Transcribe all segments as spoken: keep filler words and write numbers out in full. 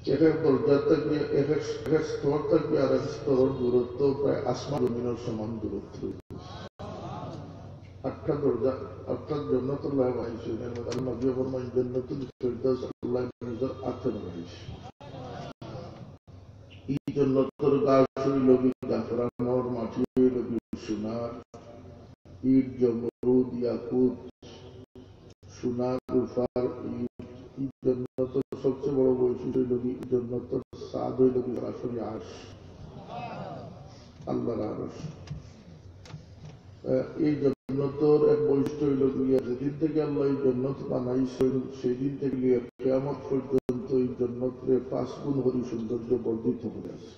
এক এক দরজা থেকে এক এক স্তর থেকে আর এক স্তরের দূরত্ব প্রায় আসমান জমিনের সমান দূরত্ব। আটটা দরজা অর্থাৎ জান্নাতুল্লাহ মাইসুনের মধ্যে নবী ফরমান জান্নাতুল ফিরদাউস আল্লাহ নিজের হাতে বানাইছে। এই জান্নাতের গাছ হইল জাফরানোর, মাটি হইল সোনার, ইট জমরুদ ইয়াকুত সোনা রূপার ইট। এই জান্নাতের সবচেয়ে বড় বৈশিষ্ট্য হইল এই জান্নাতের স্বাদ হইল সরাসরি আরশ, আল্লাহর আরশ। এই জান্নাতের এক বৈশিষ্ট্য হইল যেদিন থেকে আল্লাহ এই জান্নাত বানাইছেন সেদিন থেকে কিয়ামত পর্যন্ত এই জান্নাতের পাঁচ গুণ হরি সৌন্দর্য বর্ধিত হয়ে আছে।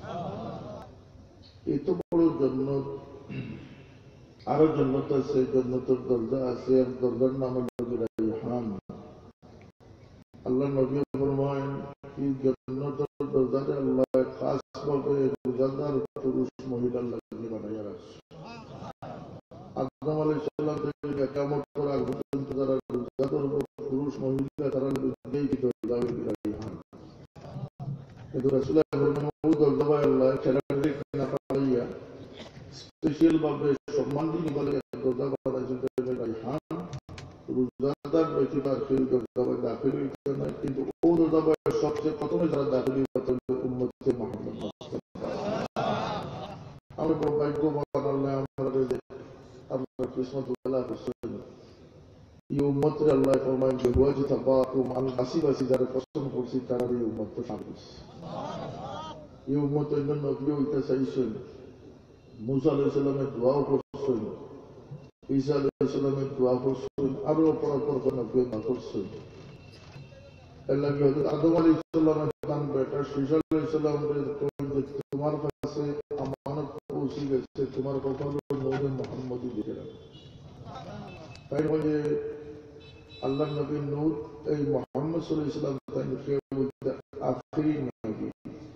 এত বড় জান্নাত, আরো জান্নাত আছে, জান্নাতের দরজা আছে, এক দরজার নাম হল রাইহান। আল্লাহ নবী ফরমায়েন এই জান্নাতের দরজারে আল্লাহ খাস ভাবে রোজাদার পুরুষ মহিলার লাগি বানাইয়া রাখছে। আদম আলাইহিস সালাম থেকে কিয়ামত করার পর্যন্ত যারা রোজা করবে পুরুষ মহিলা তারা নিজেই কি দরজা হইল রাইহান। কিন্তু রাসূলুল্লাহ ফরমান ও দরজা আল্লাহ ছেড়ে না পাইয়া স্পেশাল ভাবে সম্মান দিয়ে বলে দরজা বানাইছেন রাইহান। রোজাদার ব্যতীত আর কেউ দরজা দাখিল হইতে না, কিন্তু ও দরজা সবচেয়ে প্রথমে যারা দাখিল হইতে উম্মতে মুহাম্মদ মুস্তাফা। আমরা বড় ভাগ্যবান, আল্লাহ আমাদের আল্লাহ কিসমত ওয়ালা করছেন। এই উম্মতের আল্লাহ ফরমান যে ওয়াজি তাবাকুম আল আসিবাসি যারা পছন্দ করছি তারা এই উম্মতকে সার্ভিস। এই উম্মতের জন্য নবী হইতে চাইছেন, মুসা আলাইহিস সালামের দোয়াও করছেন, ঈসা আলাইহিস সালামের দোয়া করছেন, আরো অপর অপর নবী দোয়া করছেন। আল্লাহ হযরত আদম আলাইহিস সালামের সন্তান বেটা ঈসা আলাইহিস সালামের তোমার কাছে আমানত পৌঁছে গেছে, তোমার কপালে নূরে মুহাম্মদী লিখে রাখো। তাই বলে আল্লাহ নবী নূর এই মুহাম্মদ সাল্লাল্লাহু আলাইহি ওয়াসাল্লাম তাকে বলতে আখিরি নবী।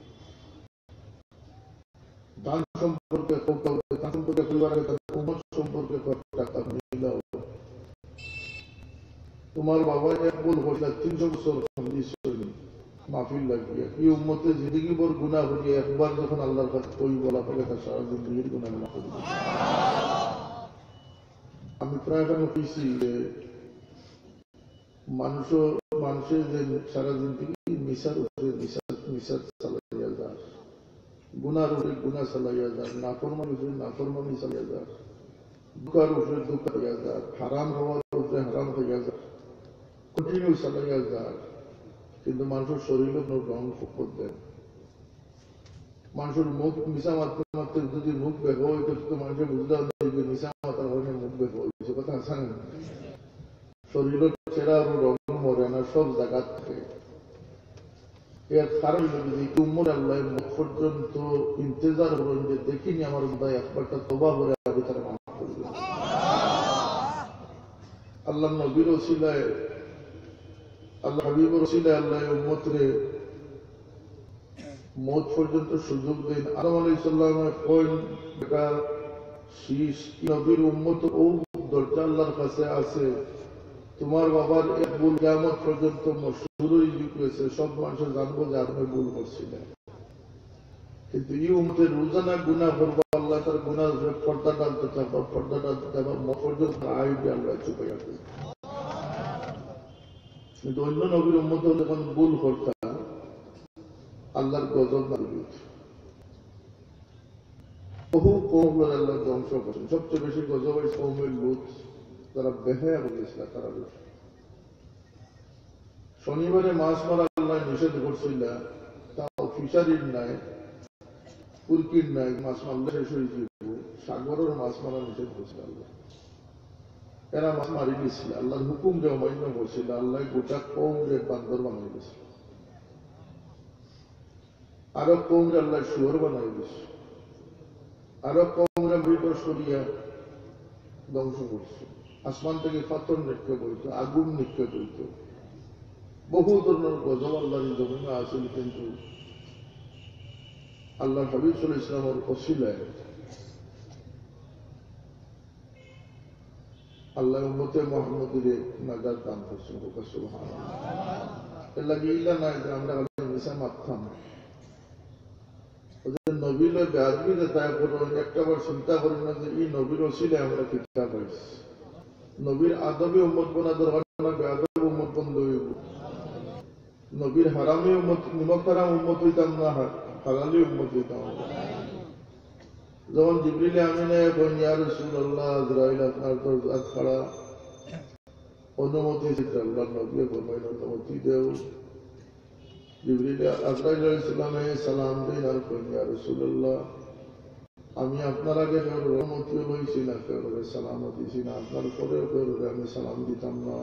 দান সম্পর্কে কথা দান সম্পর্কে পরিবারের উম্মত সম্পর্কে কথা মিলাও। তোমার বাবা এক ভুল করলে তিনশো বছর মাহফিল লাগিয়ে এই উম্মতে জিন্দগি ভর গুনাহ হয়ে একবার যখন আল্লাহর কাছে কই বলা হবে তার সারা জিন্দগির গুনাহ মাফ করে দিবেন। আমি প্রায় এখন কইছি যে মানুষ মানুষের যে সারা জিন্দগি মিশার উপরে মিশার মিশার চালাইয়া যায়, গুনার উপরে গুনাহ চালাইয়া যায়, নাফরমানি উপরে নাফরমানি চালাইয়া যায়, দুঃখের উপরে দুঃখ চালাইয়া যায়, হারাম হওয়ার উপরে হারাম হইয়া যায়, কন্টিনিউ চালাইয়া যায়। কিন্তু মানুষের শরীরে কোনো রং ফোকর দেয়। মানুষের মুখ মিশা মারতে মারতে যদি মুখ বেগ হইতে তো মানুষের বুঝতে হবে যে মিশা মাতার কারণে মুখ বেগ হয়েছে, কথা আছে না? শরীরের চেহারা রং মরে না, সব জায়গা থাকে। এর কারণ যদি উম্মত আল্লাহ মুখ পর্যন্ত ইন্তজার করেন যে দেখিনি আমার বোধহয় একবারটা তওবা করে আমি তারা মাফ করবে। আল্লাহ নবীর ওসিলায় আল্লাহ হাবিবুর ওসিলায় আল্লাহ উম্মতরে মৌত পর্যন্ত সুযোগ দেন। আদম আলাইহিস সালামের কইন বেটা শীষ নবীর উম্মত ও দরজা আল্লাহর কাছে আছে, তোমার বাবার এক ভুল কিয়ামত পর্যন্ত মশহুর হয়েছে, সব মানুষ জানবো যে আপনি ভুল করছিলেন। কিন্তু এই উম্মতের রোজানা গুনাহ করবো, আল্লাহ তার গুনাহ পর্দা টানতে চাবো, পর্দা টানতে চাবো পর্যন্ত আইবে আল্লাহ চুপাইয়া দেবে। কিন্তু অন্য নবীর উম্মত যখন ভুল করতাম আল্লাহর গজব নামবে। বহু কওমগুলো আল্লাহ ধ্বংস করেন। সবচেয়ে বেশি গজব হয় কওমের লূত, যারা বেহায়া হয়ে গেছিল তারা বেশি। শনিবারে মাছ মারা আল্লাহ নিষেধ করছিল, তাও ফিশারির নাই, পুরকির নাই, মাছ মারলে শেষ হয়ে যাবে। সাগরের মাছ মারা নিষেধ করছিল আল্লাহ। এরা মাছ মারি গেছিল, আল্লাহর হুকুম যে অমান্য করছিল, আল্লাহ গোটা কওমরে বান্দর বানিয়ে দিয়েছিল। আরো কওমরে আল্লাহ শুয়োর বানাই দিয়েছে, আরো কওমরে মৃত সরিয়া ধ্বংস করছে। আসমান থেকে পাথর নিক্ষেপ হইত, আগুন নিক্ষেপ হইত, বহু ধরনের গজব আল্লাহর জমিনে আসিল। কিন্তু আল্লাহ হাবিব সাল্লাল্লাহু আলাইহি ওয়াসাল্লামের ওসিলায় আল্লাহ উম্মতে মুহাম্মদীরে নাজাত দান করছেন। সুবহানাল্লাহ। এর লাগে ইলা নাই যে আমরা মিশা মারতাম নবীর বেআদবি তাই করো একটা বার চিন্তা করি না যে এই নবীর ওসিলে আমরা কিতা পাইছি নবীর আদবে উম্মত বনা দরকার না বেআদব উম্মত বন্ধ হইব নবীর হারামে উম্মত নিমক হারাম উম্মত হইতাম না হালালি উম্মত হইতাম যখন জিবরিল আমিনে কইন ইয়া রাসূলুল্লাহ আজরাইল আপনার দরজাত খাড়া অনুমতি দিতে আল্লাহ নবী ফরমাইল অনুমতি দেও জিবরিল আজরাইল আলাইহিস সালামে সালাম দেন আর কইন ইয়া রাসূলুল্লাহ আমি আপনার আগে অনুমতি লইছি না করে সালাম দিছি না আপনার পরেও করে আমি সালাম দিতাম না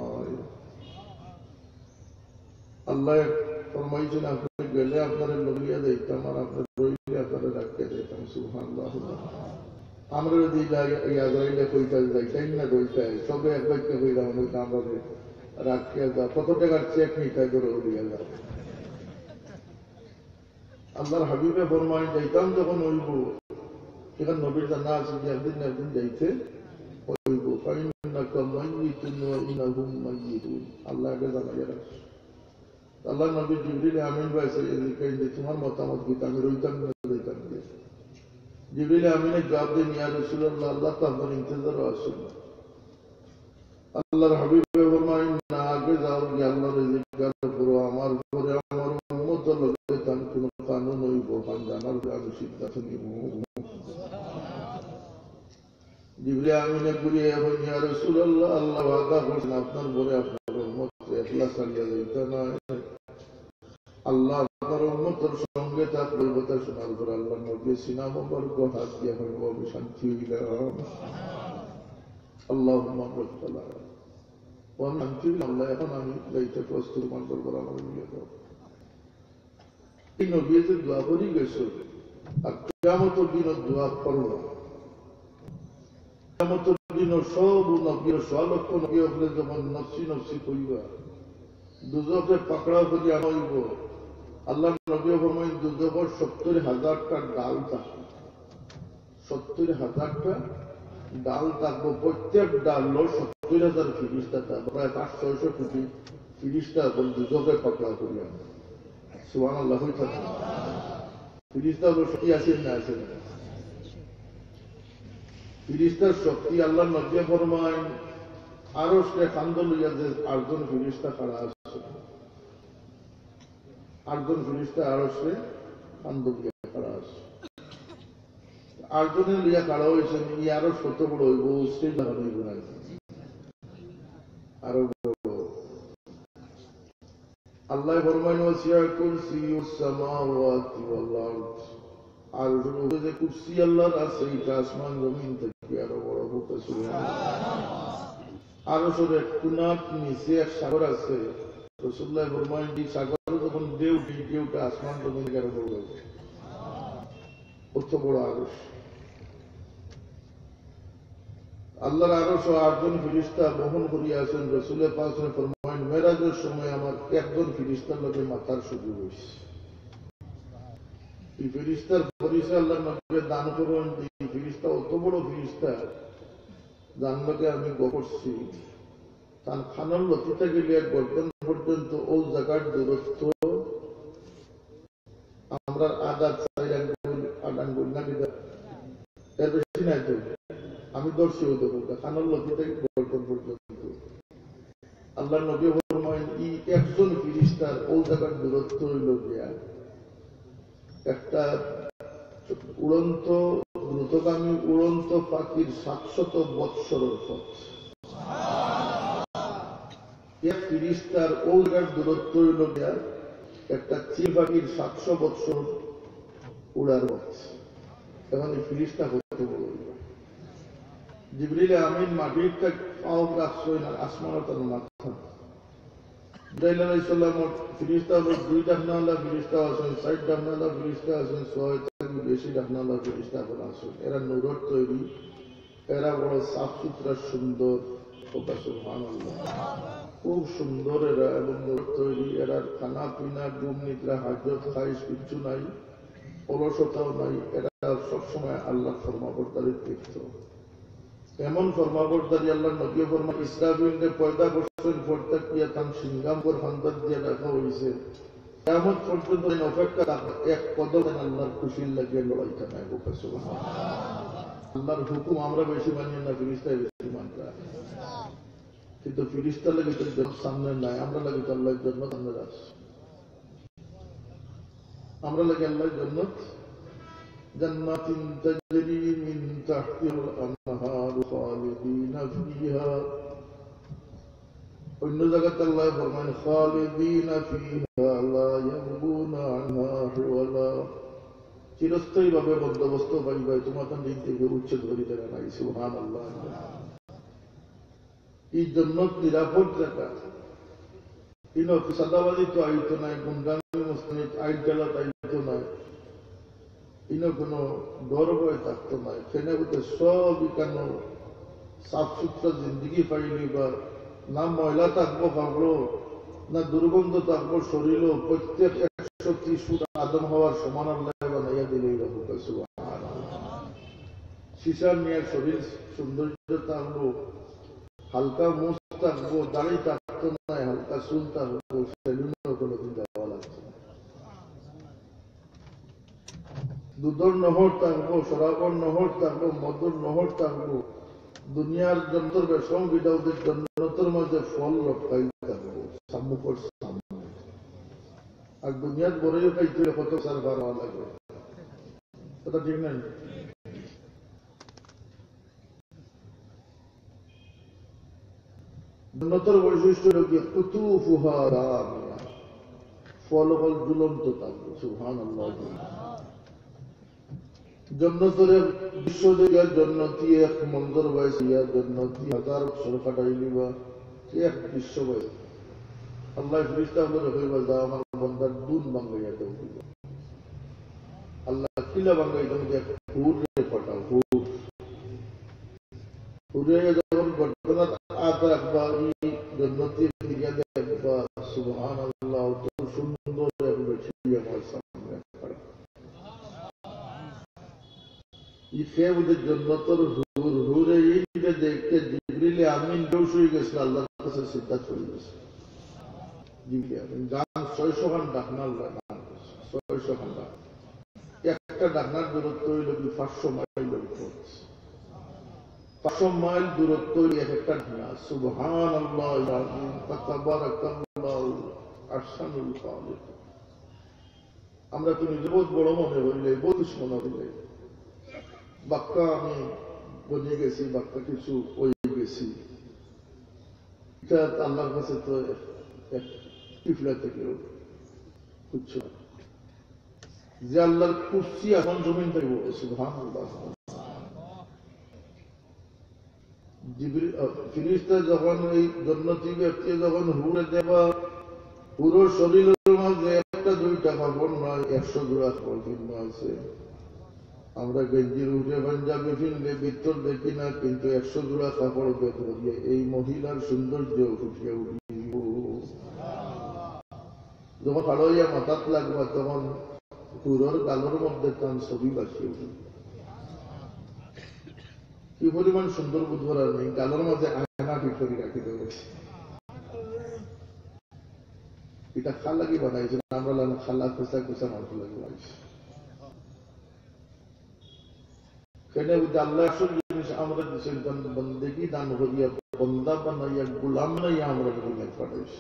আল্লাহ ফরমাইছেন আপনি গেলে আপনারা লইয়া দিতাম আর আপনার রইলে আপনারা রাখতে দিতাম সুবহানাল্লাহ আমরা যদি আজরাইলে কইতা যাইতাই না কইতাই সবে এক বাক্যে কইলাম আমরা রাখিয়া যা কত টাকার চেক নিতে করে উড়িয়া যা আল্লাহর হাবিবে ফরমাই যাইতাম যখন হইব সেখানে নবীর জানা আছে যে একদিন একদিন যাইতে হইব ফাইন্নাকা মাইয়িতুন ওয়া ইন্নাহুম মাইয়িতুন আল্লাহ আগে জানাইয়া রাখছে আল্লাহ নবী জিবরিল আমিন ভাইছে এদিকে যে তোমার মতামত কি আমি রইতাম না রইতাম জিবরিল আমিনে জবাব দেন ইয়া রাসূলুল্লাহ আল্লাহ তো আপনার ইন্তজার আছেন আল্লাহর হাবিব ফরমায় না আগে যাও যে আল্লাহর জিকির করো আমার পরে আমার উম্মত লগে তান কোন কানুন হইব কান জানার আমি সিদ্ধান্ত নিব জিবরিল আমিনে ঘুরিয়ে এখন ইয়া রাসূলুল্লাহ আল্লাহ ওয়াদা করেন আপনার পরে আপনার উম্মত ইখলাস করিয়া যাইতে না আল্লাহ আপনার উম্মতের সঙ্গে তার কথা শোনার পর আল্লাহ নবী সিনা মোবারক হাত দিয়ে হইব শান্তি হইলাম আল্লাহুম্মা বারাকাল্লাহ ওয়া শান্তি আল্লাহ এখন আমি যাইতে প্রস্তুত মন্ত্র করা আমার নিয়ে দাও এই নবীতে দোয়া করি গেছো আর কিয়ামতের দিন দোয়া করব কিয়ামতের দিন সব নবীর সলক্ষ নবী হলে যখন নফসি নফসি কইবা দুজকে পাকড়া করিয়া হইব আল্লাহ নবী ফরমায় দুজকের সত্তর হাজারটা ডাল থাকবে সত্তর হাজারটা ডাল থাকবো প্রত্যেক ডাল সত্তর হাজার ফিরিস্তা থাকবে প্রায় পাঁচ ছয়শো কোটি ফিরিস্তা এখন দুজকে পাকড়া করিয়া সুবহানাল্লাহ হইতা ফিরিস্তা হলো শক্তি আছেন না আছেন ফিরিস্তার শক্তি আল্লাহ নবী ফরমায় আরো সে কান্দ লইয়া যে আটজন ফিরিস্তা খাড়া আছে আটজন ফিরিস্তা আরো সে কান্দ লইয়া খাড়া আছে আটজনের লইয়া খাড়া হয়েছেন ই আরো শত বড় হইব সেই জায়গা হইব না আরো বড় আল্লাহ ফরমায় ওয়াসিয়া কুরসিয়ুস সামাওয়াতি ওয়াল আরদ আর যে কুরসি আল্লাহর আছে এটা আসমান জমিন থেকে আরো বড় হতে সুবহানাল্লাহ আরো সরে কুনাত নিচে এক সাগর আছে রাসূলুল্লাহ ফরমায় এই সাগর যখন ঢেউ ঢেউটা আসমান জমিন থেকে আরো বড় হবে কত বড় আরশ আল্লাহর আরশ আটজন ফেরেশতা বহন করিয়া আছেন রাসূলের পাশে ফরমায় মেরাজের সময় আমার একজন ফেরেশতার লগে মাথার সুযোগ হইছে এই ফেরেশতার পরিচয় আল্লাহ নবী দান করুন এই ফেরেশতা অত বড় ফেরেশতা জানলাকে আমি করছি তার খানার লতিতে গেলে এক গর্দন পর্যন্ত ও জায়গার দূরত্ব আমরা আধা চার আঙ্গুল আট আঙ্গুল না দিদা এর বেশি নাই তো আমি দর্শি ও দেবো খানার লতিতে গর্দন পর্যন্ত আল্লাহ নবী ফরমায়েন এই একজন ফেরেশতার ও জায়গার দূরত্ব হইল গিয়া একটা উড়ন্ত দ্রুতগামী উড়ন্ত পাখির সাতশত বৎসরের পথ এক ফিরিস্তার ওলগার দূরত্ব হইল গিয়া একটা চিল পাখির সাতশো বৎসর উড়ার পথ এখন এই ফিরিস্তা করতে বলল জিবরিল আমিন মাটির পাও রাখছে না আসমান তার মাথা জিবরাইল আলাইহিস সালাম ফিরিস্তা হলো দুই ডাকনাওয়ালা ফিরিস্তা আছেন ষাট ডাকনাওয়ালা ফিরিস্তা আছেন ছয় থেকে বেশি ডাকনাওয়ালা ফিরিস্তা আছেন এরা নূরের তৈরি এরা বড় সাফ সুতরা সুন্দর সুবহানাল্লাহ খুব সুন্দর এরা এবং নূরের তৈরি এরা খানা পিনা ঘুম নিদ্রা হাজত খাইশ কিচ্ছু নাই অলসতাও নাই এরা সবসময় আল্লাহ ফরমাবরদারির কৃত্য এমন ফরমাবরদারি আল্লাহ নবী ফরমান ইসরাফিলকে পয়দা করছেন পড়তে গিয়া তার সিঙ্গাম্বর ফান্দার দিয়ে রাখা হয়েছে কিয়ামত পর্যন্ত অপেক্ষা এক কদম আল্লাহর খুশির লাগিয়ে লড়াইটা নাই বুকে সুবহানাল্লাহ। আল্লাহর হুকুম আমরা বেশি মানি না, ফিরিস্তায় বেশি মানরা, কিন্তু ফিরিস্তা লাগে তো সামনে নাই, আমরা লাগে তো আল্লাহর জন্য সামনে রাখছি, আমরা লাগে আল্লাহর জন্য জান্নাতিন তাজরি মিন তাহতিল আনহার খালিদিনা ফিহা। অন্য জায়গাতে আল্লাহ ফরমান খালিদিনা ফিহা লা ইয়াবগুনা আনহা হিওয়ালা, চিরস্থায়ী ভাবে বন্দোবস্ত পাইবে, তোমাদের দিক থেকে উচ্ছেদ করিতে নাই। সুবহানাল্লাহ। এই জান্নাত নিরাপদ জায়গা, ইনো সাদাবাজি তো আইতো নাই, গুন্ডামি মুসলিম আইন চালা আইতো নাই, ইনো কোনো ডর ভয় থাকতো না। এখানে ওদের সব কেন সাফ সুতরা জিন্দগি পাইলি, বা না ময়লা থাকবো পাবলো, না দুর্গন্ধ থাকবো শরীরও, প্রত্যেক একশো ত্রিশ ফুট আদম হওয়ার সমান আল্লাহ বানাইয়া দিলেই রহমতে সুবহানাল্লাহ। শিশার নিয়ে শরীর সৌন্দর্য থাকবো, হালকা মুখ থাকবো, দাড়ি থাকতো না, হালকা চুল থাকবো, সেলুনও কোনোদিন যাওয়া লাগছে না। দুধর নহর থাকবো, শরাবর নহর থাকবো, মধুর নহর থাকবো, দুনিয়ার যন্ত্র বেশম বিদাউদের জন্নতের মাঝে ফল লটকাই থাকবো সম্মুখর সামনে। আর দুনিয়ার বড়ই খাইতে কত সার ভালো লাগবে, কথা ঠিক নাই? জন্নতের বৈশিষ্ট্য কি কুতুফুহা দানিয়া, ফল ফল ঝুলন্ত থাকবে। সুবহানাল্লাহ। জন্নতরে বিশ্ব দেখার জন্নতি এক মন্দর বয়স ইয়ার জন্নতি হাজার বছর কাটাইলি বা এক বিশ্ব বয়স আল্লাহ ফিরিস্তা বলে হইবা যা আমার বন্দার দুন বাঙ্গাইয়া দেব, আল্লাহ কিলা বাঙ্গাই দেব যে হুরে পাঠাও, হুর হুরে যখন ঘটনা আত রাখবা এই জন্নতি ফিরিয়া দেখবা সুবহানাল্লাহ, তো সুন্দর এক বেশি আমার সামনে জন্নতর হুর হুরে এইটা দেখতে জিবরিলে আমিন বেউস হয়ে গেছিল, আল্লাহর কাছে সিদ্ধা চলে গেছে। গান ছয়শো গান ডাকনার গান, ছয়শো গান ডাক, একটা ডাকনার দূরত্ব হইল কি পাঁচশো মাইল পাঁচশো মাইল দূরত্ব হইল এক একটা ঢাকা। সুবহানাল্লাহ তাবারাকাল্লাহু আহসানুল খালিক। আমরা তো নিজে বহুত বড় মনে হইলে, বহুত মনে হইলে বাক্কা আমি বনিয়ে গেছি, বাক্কা কিছু ওই গেছি, এটা আল্লাহর কাছে তো টিফলা থেকেও কুচ্ছ যে আল্লাহর কুর্সি এখন জমিন থেকে সুবহানাল্লাহ। ফিরিস্তা যখন এই জন্নতি ব্যক্তি যখন হুরে দেবা, পুরো শরীরের মাঝে একটা দুইটা কাপড় নয়, একশো জোড়া কাপড় কিনবা আছে। আমরা গেঞ্জির উঠে পাঞ্জাবি ফিরলে ভিতর দেখি না, কিন্তু একশো জোড়া কাপড় ভেতর দিয়ে এই মহিলার সৌন্দর্য ফুটে উঠিব। যখন হাড়ইয়া মাথাত লাগবা তখন পুরোর গালোর মধ্যে তার ছবি বাসিয়ে উঠবে। কি পরিমাণ সুন্দর বুধবার আর নেই, গালোর মাঝে আয়না ফিট করে রাখি দেবে। এটা খালাকি বানাইছে, আমরা খালা খোসা খোসা মানুষ লাগে বানাইছি। আল্লাহ আসল জিনিস আমরা দেশের বন্দেগি দান করিয়া বন্দা বানাইয়া গুলাম নাইয়া আমরা দুনিয়া পাঠাইছি।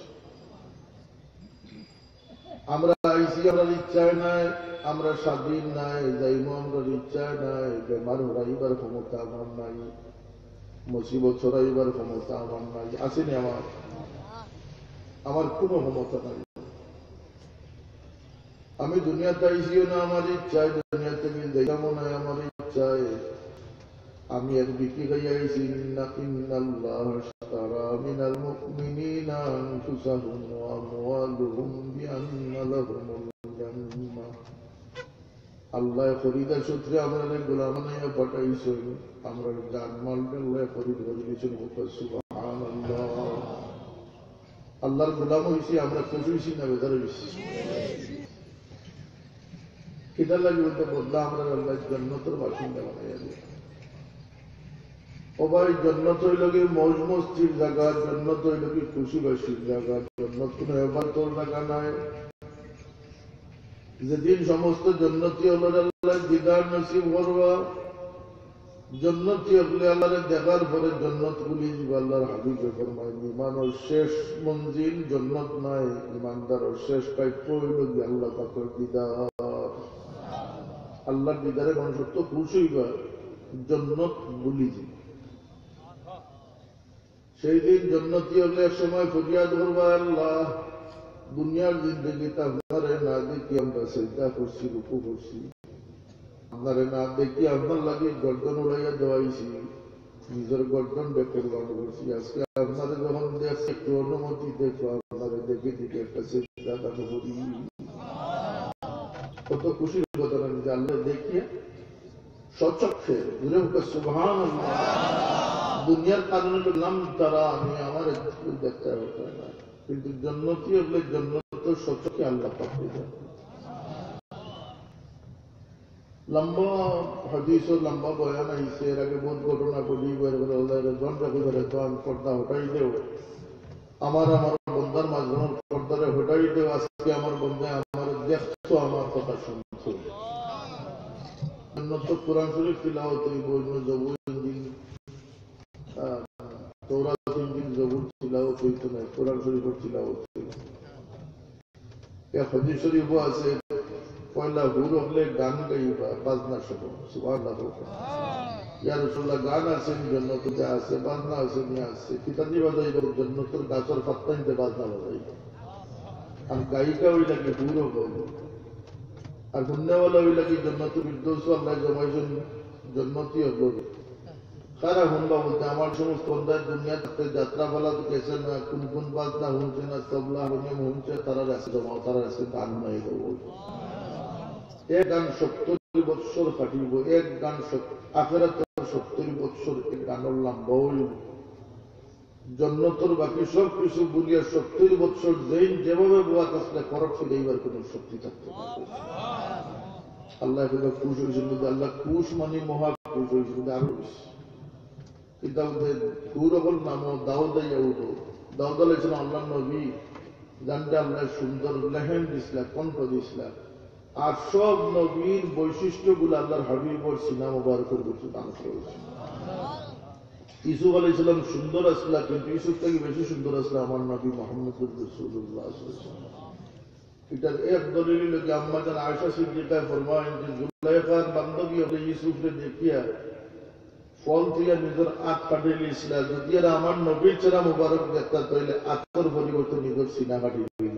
আমরা আইসি আমরা ইচ্ছায় নাই, আমরা স্বাধীন নাই, যাইমো আমরা ইচ্ছায় নাই, বেমার হরাইবার ক্ষমতা আমার নাই, মুসিবত ছড়াইবার ক্ষমতা আমার নাই, আসেনি আমার আমার কোনো ক্ষমতা নাই। আমি দুনিয়াতে আইসিও না আমার ইচ্ছায়, দুনিয়া থেকে যাইতামও নাই আমার ইচ্ছায়। আমি এক বিক্রি খাইয়া আইসি, ইন্নাল্লাহ আশতারা মিনাল মুমিনিনা আনফুসাহুম ওয়া আমওয়ালুহুম বিআন্না লাহুমুল জান্নাহ। আল্লাহ খরিদার সূত্রে আমরা গোলাম বানাইয়া পাঠাইছেন, আমরা জানমাল আল্লাহ খরিদ করে দিয়েছেন। সুবহানাল্লাহ। আল্লাহর গোলাম হইছি, আমরা খুশি হইছি না বেজার হইছি? কিদার লাগে বলতে বদলা আমরা আল্লাহ জান্নাতের বাসিন্দা বানাইয়া দিই। ও ভাই জন্নত হইল কি মৌজ মস্তির জায়গা, জন্নত হইল কি খুশি বাসির জায়গা, জন্নত কোন এবার তোর জায়গা নাই। যেদিন সমস্ত জন্নতি হল আল্লাহ দিদার নসিব করবা, জন্নতি হলে আল্লাহরে দেখার পরে জন্নত গুলি যাবে। আল্লাহর হাবিবে ফরমায় ইমানের শেষ মঞ্জিল জন্নত নাই, ইমানদারের শেষ প্রাপ্য হইল গিয়ে আল্লাহ পাকের দিদার। আল্লাহর দিদারে মানুষ তো খুশি হইবা, জন্নত ভুলি যাবে। সেই দিন জন্নতি হলে এক সময় ফরিয়াদ করবা, আল্লাহ দুনিয়ার জিন্দগিতে আপনারে না দেখি আমরা চিন্তা করছি, রুকু করছি, আপনারে না দেখি আপনার লাগে গর্দন উড়াইয়া দেওয়াইছি, নিজের গর্দন বেকুরবান করছি। আজকে আপনারে যখন দেখছি একটু অনুমতি দেখো, আপনারে দেখে দেখে একটা চিন্তা দান করি। কত খুশির কথা না যে আল্লাহ দেখিয়ে সচক্ষে ঘুরে উঠে সুবহানাল্লাহ। দুনিয়ার কারণে নাম তারা আমি আমার দেখতে হতো না, কিন্তু জন্নতি হলে জন্নত সচক্ষে আল্লাহ পাকে যাবে। লম্বা হাদিস ও লম্বা বয়ান আইসে, এর আগে বহুত ঘটনা বলি পর্দা হটাই দেও, আমার আমার বন্ধার মাঝখানে পর্দারে হটাই দেও। আজকে আমার বন্ধে আমার দেখছো, আমার কথা শুনছো। জন্নত কোরআন শরীফ তিলাওয়াত হইব, জবুর ইনজিল তওরাত ইনজিল জবুর তিলাওয়াত হইতো না, কোরআন শরীফের তিলাওয়াত হইতো। এক হাদিস শরীফও আছে, পয়লা হুর হলে গান গাইবা বাজনা শোনো, সুবহানাল্লাহ। ইয়া রাসূলুল্লাহ গান আছে জন্নত যা আছে, বাজনা আছে নিয়ে আছে, কিতানি বাজাইব জন্নতের গাছের পাত্তা নিতে বাজনা বাজাইব। আর গায়িকা ওই লাগে হুরও বলবো, আর হুন্নেওয়ালা ওই লাগে জন্নত ফিরদৌস আল্লাহ জমাইছেন জন্নতি হলো। সারা হুন্বা বলতে আমার সমস্ত বন্ধায় দুনিয়া থাকতে যাত্রা ফলা গেছে না, কোন কোন বাজনা শুনছে না, তবলা হারমোনিয়াম শুনছে, তারা রাস্তা জমাও, তারা রাস্তা গান নাই দেবো। এক গান সত্তর বৎসর কাটিব, এক গান আখেরাত সত্তর বৎসর, এক গানের লম্বা হইব। জন্নতর বাকি সব কিছু বলিয়া সত্তর বৎসর যেই যেভাবে বোয়া আসলে খরচ ফিরাইবার কোন শক্তি থাকতে পারে। আল্লাহ খুশ হয়েছিল, আল্লাহ খুশ মানে মহা খুশ হয়েছিল আরো বেশি। কিন্তু গৌরবল নাম দাউদ উঠো, দাউদ আলাইহিস আল্লাহ নবী, গানটা আল্লাহ সুন্দর লেহেন দিছিলা, কণ্ঠ দিছিলা। আর সব নবীর বৈশিষ্ট্যগুলো আল্লাহর হাবিবর সিনা মুবারকের ভিতরে দান করেছে। ইউসুফ আলাইহিস সালাম সুন্দর আসলা, কিন্তু ইউসুফ থেকে বেশি সুন্দর আসলা আমার নবী মুহাম্মদুর রাসূলুল্লাহ সাল্লাল্লাহু আলাইহি ওয়াসাল্লাম। এটার এক দলিল হলো যে আম্মা জান আয়েশা সিদ্দিকা ফরমায়েন যে জুলাইখার বান্ধবী হলে ইউসুফকে দেখিয়া ফল দিয়া নিজের আত কাটিয়ে নিয়েছিলা, যদি এরা আমার নবীর চেহারা মুবারক দেখতা তাহলে আত্মর পরিবর্তন নিজের সিনা কাটিয়ে দিল।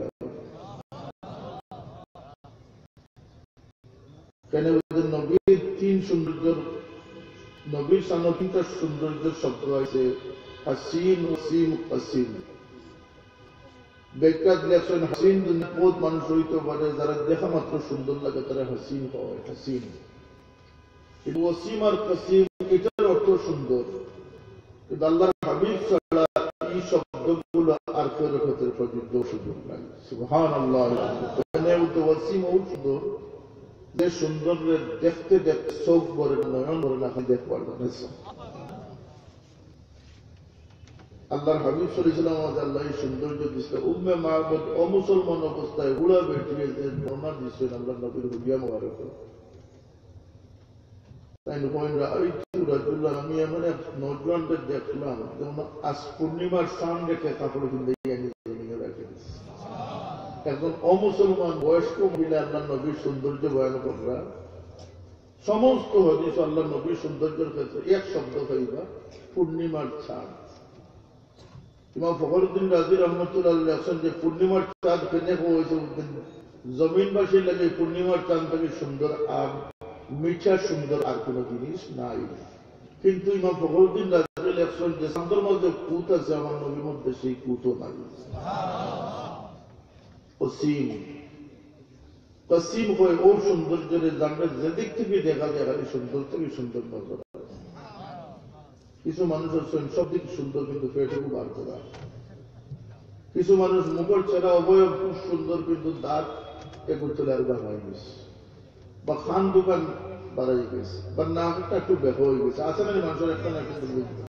কেন নবীর তিন সৌন্দর্যের, নবীর সামনে তিনটা সৌন্দর্যের শব্দ আছে, হাসিন, ওসিম, কাসিম। বেকার লেখছেন হাসিন বহুত মানুষ হইতে পারে, যারা দেখা মাত্র সুন্দর লাগে তারা হাসিন হয়, হাসিন। কিন্তু ওসিম আর কাসিম এটার অর্থ সুন্দর, কিন্তু আল্লাহর হাবিব ছাড়া এই শব্দগুলো আর কেউ ক্ষেত্রে প্রযোজ্য সুযোগ নাই। সুবহানাল্লাহ। ওসিম ও সুন্দর, যে সুন্দর দেখতে দেখতে চোখ ভরে নয়ন ভরে না দেখবার জন্য আল্লাহর হাবিব সাল্লাল্লাহু আলাইহি ওয়াসাল্লাম আল্লাহ সৌন্দর্য দিচ্ছে। উম্মে মাহমুদ অমুসলমান অবস্থায় উড়া বেঠিয়ে যে বর্ণনা দিচ্ছেন আল্লাহ নবীর হুদিয়া মুবারক। তাই আমি এমন এক নজওয়ানদের দেখলাম যেমন আজ পূর্ণিমার চাঁদ রেখে কাপড় কিনতে জমিনে রাখে। একজন অমুসলমান বয়স্ক মহিলা আল্লাহ নবীর সৌন্দর্য বয়ান করা, সমস্ত হাদিস আল্লাহ নবীর সৌন্দর্যের ক্ষেত্রে এক শব্দ পাইবা পূর্ণিমার চাঁদ। ইমাম ফখরুদ্দিন রাজি রহমতুল্লাহ লেখছেন যে পূর্ণিমার চাঁদ কেনে হয়েছে, জমিনবাসীর লাগে পূর্ণিমার চাঁদ থেকে সুন্দর আর মিঠা সুন্দর আর কোন জিনিস নাই। কিন্তু ইমাম ফখরুদ্দিন রাজি লেখছেন যে চাঁদের মধ্যে কুত আছে, আমার নবীর মধ্যে সেই কুতও নাই। অসীম কসিম হয়ে ওর সৌন্দর্যের জানবে যেদিক থেকে দেখা যায় খালি সুন্দর থেকে সুন্দর নজর। কিছু মানুষ হচ্ছেন সব দিক সুন্দর কিন্তু পেটুকু বার করা, কিছু মানুষ মুখের ছেড়া অবয়ব খুব সুন্দর কিন্তু দাঁত এগুলো চলে আর বাড়াই গেছে, বা খান দোকান বাড়াই গেছে, বা নাকটা একটু ব্যাপক হয়ে গেছে। আসলে মানুষের একটা না কিন্তু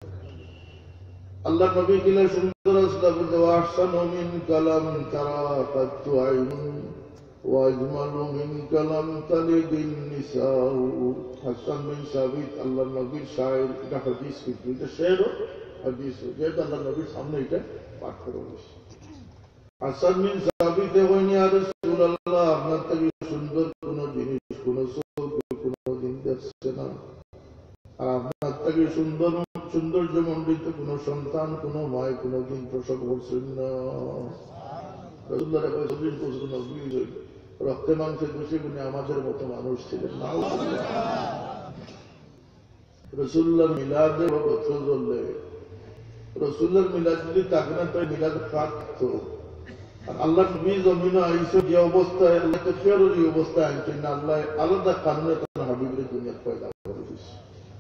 আল্লাহ নবী কিনা সুন্দর আসলাম আহসানু মিন কালাম তারাকাতু আইনুন ওয়া আজমালু মিন কালাম তালিদিন নিসাউ। হাসান বিন সাবিত আল্লাহ নবীর শায়ের, এটা হাদিস কিন্তু এটা শের হাদিস, যেটা আল্লাহ নবীর সামনে এটা পাঠ করে বসে। হাসান বিন সাবিত হয়নি আর রাসূলুল্লাহ আপনার থেকে সুন্দর কোন জিনিস কোন কোন দিন দেখছে না, আর আপনার থেকে সুন্দর সৌন্দর্য মণ্ডিত কোন সন্তান কোন মায় কোনদিন প্রসব করছেন না। রাসূলুল্লাহ চল্লিশ বছর নবী রক্তে মাংসে দোষী গুণে আমাদের মতো মানুষ ছিলেন না। রাসূলুল্লাহর মিলাদে বছর চললে রাসূলুল্লাহর মিলাদ যদি থাকে না তাই মিলাদ কাটতো। আর আল্লাহ নবী জমিনে আইসো যে অবস্থায় আল্লাহ ফেরোর এই অবস্থায় আনছেন না, আল্লাহ আলাদা কারণে তার হাবিবের দুনিয়া পয়দা করে দিচ্ছে।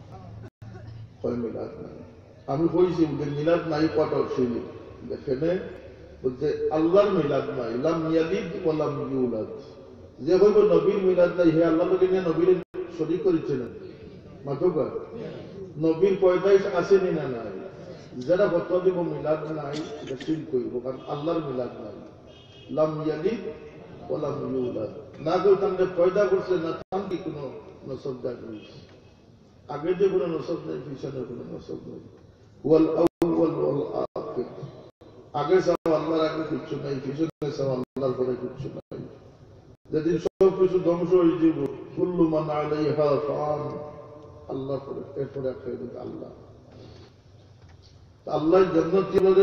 মিলাদ নাই, আমি বলছি মিলাদ নাই পাঠাও সেই দেখেনে বলতে আল্লাহর মিলাদ নাই, লাম ইয়ালিদ ওয়া লাম ইউলাদ। যে হইব নবীর মিলাদ নাই হে আল্লাহ বলে নিয়ে নবীর শরীক করেছেন মাতোকা নবীর পয়দাইশ আসেনি না নাই, যারা ফতোয়া দিব মিলাদ নাই এটা শিরক কইব, কারণ আল্লাহর মিলাদ নাই। লাম ইয়ালিদ ওয়া লাম ইউলাদ, না কেউ তাকে পয়দা করছে না তার কি কোনো নসব জাগিস, আগে যে কোনো নসব নেই পিছনে কোনো নসব নেই। ওয়াল আউয়াল ওয়াল আখির, আগে সব আল্লাহর আগে কিছু নাই, পিছনে সব আল্লাহর পরে কিছু নাই। যেদিন সব কিছু ধ্বংস হয়ে যাব, কুল্লু মান আলাইহা ফান, আল্লাহ পরে এরপরে আখিরাত আল্লাহ। আল্লাহ জান্নাতীদের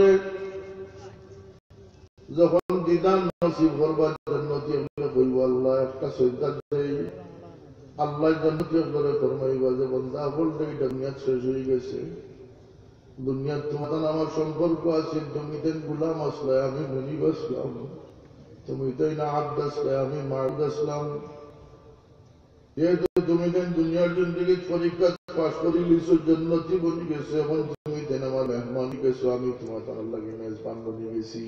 যখন দিদান নসিব করবার জান্নাতী আমরা বলব আল্লাহ একটা সজদা দেই, আল্লাহ জান্নাতীয় করে ফরমাইবা যে বান্দা বলতে দুনিয়া শেষ হয়ে গেছে, দুনিয়া তোমার আমার সম্পর্ক আছে, তুমি তেন গোলাম আসলে আমি মুনিব আসলাম, তুমি তাই না আব্দ আসলে আমি মারুদ আসলাম। যেহেতু তুমি তেন দুনিয়ার জিন্দেগি পরীক্ষা পাশ করে লিছো, জান্নাতি বনি গেছে, এখন তুমি তেন আমার মেহমান গেছো, আমি তোমার তার লাগে মেজবান বনি গেছি।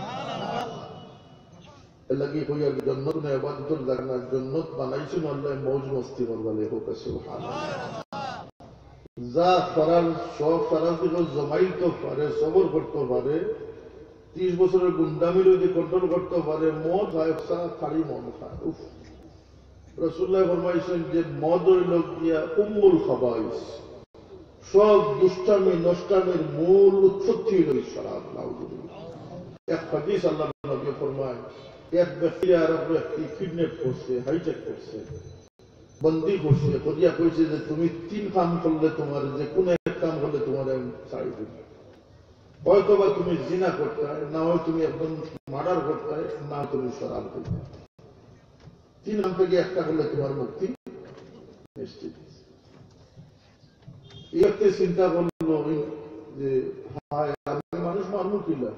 লাগি কইয়ার জান্নাত না ইবাদতের জায়গা, জান্নাত বানাইছেন আল্লাহ মौज মস্তি করবালে হোক সুবহানাল্লাহ। যা করার সব করার দিকে জমাইতে পারে, সবর করতে পারে, ত্রিশ বছরের গুন্ডামি যদি কন্ট্রোল করতে পারে, মদ খায় খালি মদ খায়। উফ, রাসূলুল্লাহ ফরমাইছেন যে মদ হইল গিয়া উম্মুল খাবাইস, সব দুষ্টামি নষ্টামির মূল উৎপত্তি হইল শরাব। নাউযুবিল্লাহ। এক হাদিস আল্লাহ নবী ফরমায় এক ব্যক্তি আর এক ব্যক্তি কিডন্যাপ করছে, হাইজ্যাক করছে, বন্দী করছে, করিয়া কইছে যে তুমি তিন কাম করলে তোমার যে কোন এক কাম করলে তোমার ছাড়ি দেব, হয়তো বা তুমি জিনা করতে হয়, না হয় তুমি একদম মার্ডার করতে হয়, না তুমি শরাব করতে। তিন কাম থেকে একটা করলে তোমার মুক্তি নিশ্চিত। এই একটা চিন্তা করলো যে হায় আমি মানুষ মারমু কিলা,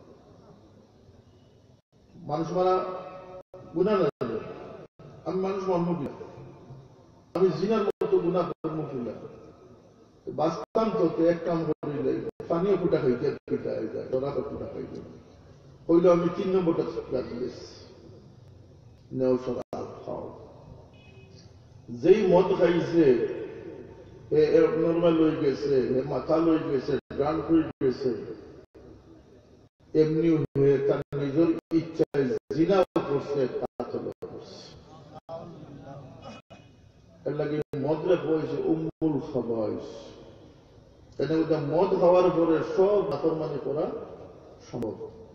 মানুষ মারা গুনাহ না, আমি মানুষ মারমু কিলা, আমি জিনার মতো গুনাহ করবো কিলা। বাস্তব তো এক কাম করিলে পানীয় ফুটা খাইতে পিঠা হয়ে যায়, ডরা ফুটা খাইতে হইল আমি তিন নম্বরটা রাখলিস নেও শরাব খাও। যেই মদ খাইছে নর্মাল হয়ে গেছে, মাথা লই গেছে, গান হয়ে গেছে, এমনি হয়ে তার নিজের ইচ্ছায় জিনাও করছে, কাতলও করছে। এর লাগে মদরে কইছে উম্মুল খাবাইস, তাই ওটা মদ খাওয়ার পরে সব নাফরমানি করা সম্ভব।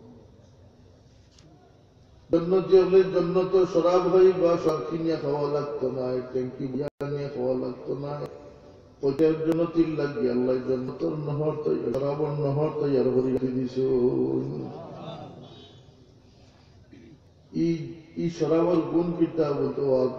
জন্নত হলে জন্নত শরাব হই বা সব কিনিয়া খাওয়া লাগতো না, ট্যাঙ্কি বিয়া নিয়ে খাওয়া লাগতো না, ওইটার জন্য তিল লাগিয়ে আল্লাহ জন্নতর নহর তৈরি শরাবর নহর তৈরি করে দিছ। ই শরাবর গুণ কিতা বলতো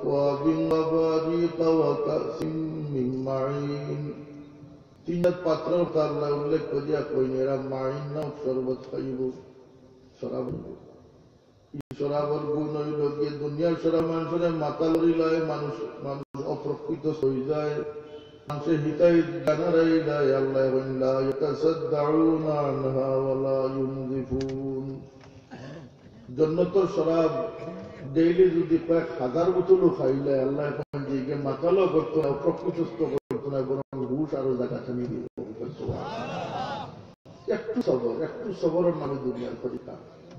তিন পাত্র কারলা উল্লেখ করিয়া কইন এরা মাইন না শরবত খাইব শরাব। শরাবর গুণ হইল গিয়ে দুনিয়ার শরাব মানুষের মাথা লড়ি লয়, মানুষ মানুষ অপ্রকৃত হয়ে যায়, মানুষের হিতাই জানারাই দেয়। আল্লাহ লা ইয়াতাসাদদাউনা আনহা ওয়ালা ইউনজিফুন। জান্নাতের শরাব ডেইলি যদি কয়েক হাজার বোতলও খাইলে আল্লাহ এখন যে মাতালো করতো না, অপ্রকৃতস্থ করতো না, বরং হুশ আরো জায়গা থামিয়ে দিব। একটু সবর, একটু সবরের নামে দুনিয়ার পরীক্ষা।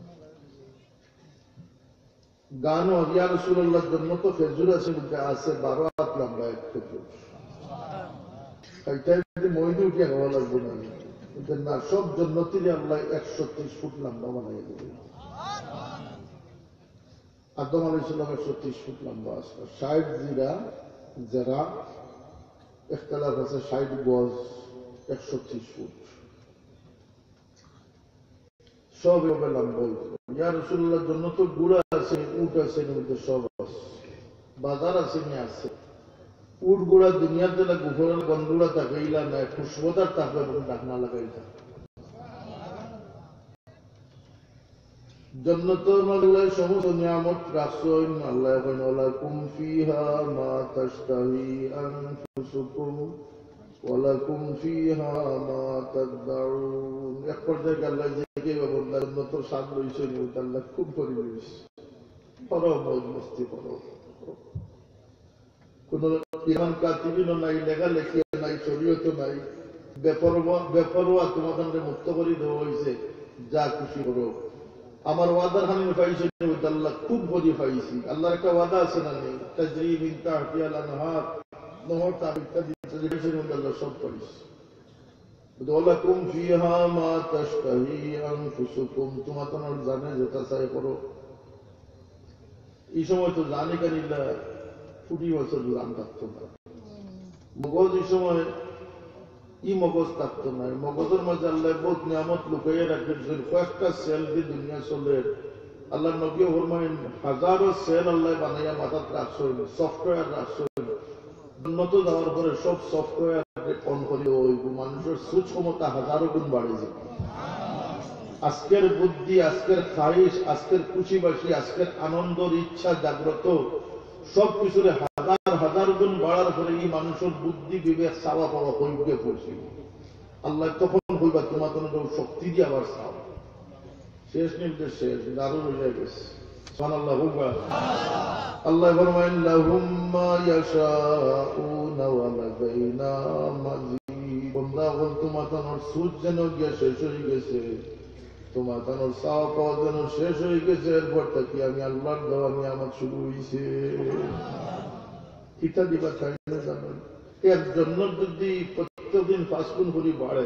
গানও ইয়া রাসূলুল্লাহর জন্য তো খেজুর আছে, মধ্যে আছে বারো হাত লম্বা এক খেজুর। এইটাই যদি মইদে উঠিয়া হওয়া লাগবে না, না সব জন্নতির আল্লাহ একশো ত্রিশ ফুট লম্বা বানাই দেবে। আদম আলাইহিস সালাম একশো ত্রিশ ফুট লম্বা আসবে, ষাট জিরা যারা ইখতিলাফ আছে, ষাট গজ একশো ত্রিশ ফুট সব এভাবে লম্বা হইতে। ইয়া রাসূলুল্লাহর জন্য তো গুড়া আছে, উট আছে, সব আছে, বাজার আছে, নিয়ে আছে। উট গুড়া দুনিয়ার জেলা গুফরের গন্ধুড়া তাকাইলা না, খুশবুদার তাকবে এবং ডাকনা লাগাই থাকে। জন্নতের মধ্যে সমস্ত নিয়ামত রাখছেন আল্লাহ। এখন ওয়ালাকুম ফিহা মা তাশতাহি আনফুসুকুম ওয়ালাকুম ফিহা মা তাদউন। এক পর্যায়ে আল্লাহ যে বান্দা জন্নতের স্বাদ লইছে, আল্লাহ খুব পরিবেশ পরো মৌজ মস্তি পরো, কোন ইমান কাতিবিনও নাই, লেখালেখি নাই, শরীয়তও নাই, বেপরোয়া বেপরোয়া তোমাদের মুক্ত করে দেওয়া হয়েছে, যা খুশি করো। আমার ওয়াদার হানি পাইছে, আল্লাহ খুব বড়ি পাইছি। আল্লাহর একটা ওয়াদা আছে না নেই, তাজরি মিন তাহতিহাল আনহার, নহর তাবিতা দিতে আল্লাহ সব পাইছে। ওয়ালাকুম ফিহা মা তাশতাহি আনফুসুকুম, তোমার তোমার জানে যেটা চাই করো। এই সময় তো জানি কানিল্লা কুড়ি বছর জান থাকতো না, মগজ এই সময় ই মগজ থাকতো না। মগজের মাঝে আল্লাহ বহুত নিয়ামত লুকাইয়া রাখেন, কয়েকটা সেল দিয়ে দুনিয়া চলে। আল্লাহ নবী ফরমায়েন হাজারো সেল আল্লাহ বানাইয়া মাথাত রাখছেন, সফটওয়্যার রাখছেন। উন্নত যাওয়ার পরে সব সফটওয়্যার অন করিও মানুষের সুচ ক্ষমতা হাজারো গুণ বাড়ে যায়। আজকের বুদ্ধি, আজকের খাইশ, আজকের খুশিবাসী, আজকের আনন্দর ইচ্ছা জাগ্রত সবকিছুরে হাজার হাজার গুণ বাড়ার পরে এই মানুষের বুদ্ধি বিবেক চাওয়া পাওয়া হইবে পড়ছে। আল্লাহ তখন হইবা তোমার তোমার শক্তি দিয়ে আবার চাও। শেষ নির্দেশ শেষ, আরো রয়ে গেছে। সুবহানাল্লাহ। হুবা আল্লাহ ফরমায়েন লাহুম মা ইয়াশাউনা ওয়া লাদাইনা মাজিদ। বান্দা বল তোমার তোমার সুজ যেন গিয়া শেষ হয়ে গেছে, তোমার তোমার চাওয়া পাওয়া যেন শেষ হয়ে গেছে। এরপর থেকে আমি আল্লাহর দেওয়া নিয়ামত শুরু হয়েছে। কিতা দিবা চাই না জানেন, এর জন্য যদি প্রত্যেকদিন পাঁচ গুণ করে বাড়ে,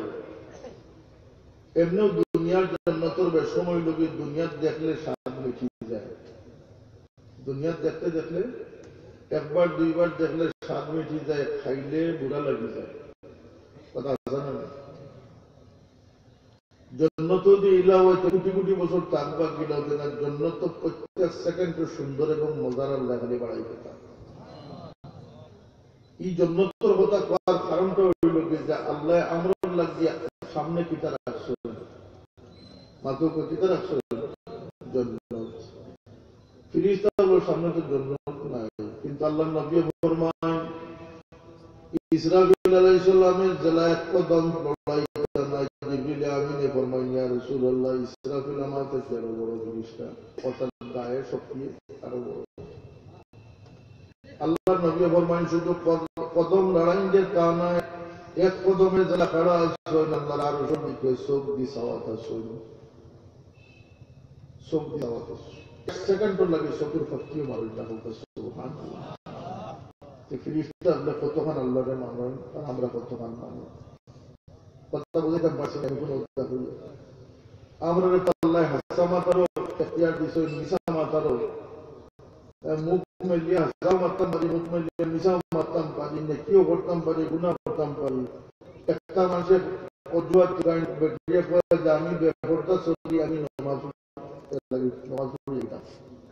এমনিও দুনিয়ার জন্নতর সময় লোক দুনিয়ার দেখলে স্বাদ মিটি যায়। দুনিয়ার দেখতে দেখলে একবার দুইবার দেখলে স্বাদ মিটি যায়, খাইলে বুড়া লাগি যায়। কথা জানেন, জন্নত ইলাও কোটি কোটি বছর থাকবা গিলাও না, জন্নত প্রত্যেক সেকেন্ড সুন্দর এবং মজার লাগালে বাড়াই পেতাম। এই জন্নতর কথা করার কারণটা হইল যে আল্লাহ আমরা লাগিয়া সামনে কিতা রাখছে, মাত্র কিতা রাখছে জন্নত। ফিরিস্তাগুলোর সামনে তো জন্নত নাই, কিন্তু আল্লাহ নবী ফরমান ইসরাফিল আলাইহিস সালামের জেলা এক কদম লড়াই নাই। জিবরিল আমিনে ফরমান ইয়া রাসূলুল্লাহ, ইসরাফিল আমার থেকে আরো বড় ফিরিস্তা, কথা গায়ে শক্তি আরো বড়। আল্লাহ নবী ফরমান শুধু কদম লড়াইদের কারণে এক কদমে যারা খাড়া আছে আল্লাহর আরশের দিকে চোখ দি সাওয়াত আছে, চোখ দি সাওয়াত আছে। এক সেকেন্ড লাগে চোখের ফাঁকিও মারে না বলতে সুবহানাল্লাহ। ফিরিস্তা আল্লাহ কতক্ষণ আল্লাহরে মানেন আর আমরা কতক্ষণ মানি, কথা বুঝতে পারছি না। কোনো কথা হইল আমরা আল্লাহ হাসা মাতারও এখতিয়ার দিছে, মিশা মাতারও মুখ মেলিয়ে হাসাও মারতাম পারি, মুখ মেলিয়ে মিশাও মারতাম পারি, নেকিও করতাম পারি, গুনাহ করতাম পারি। একটা মানুষের অজুহাত বেরিয়ে পড়ে যে আমি বেপরদা চলি, আমি নামাজ নামাজ পড়ি যেতাম,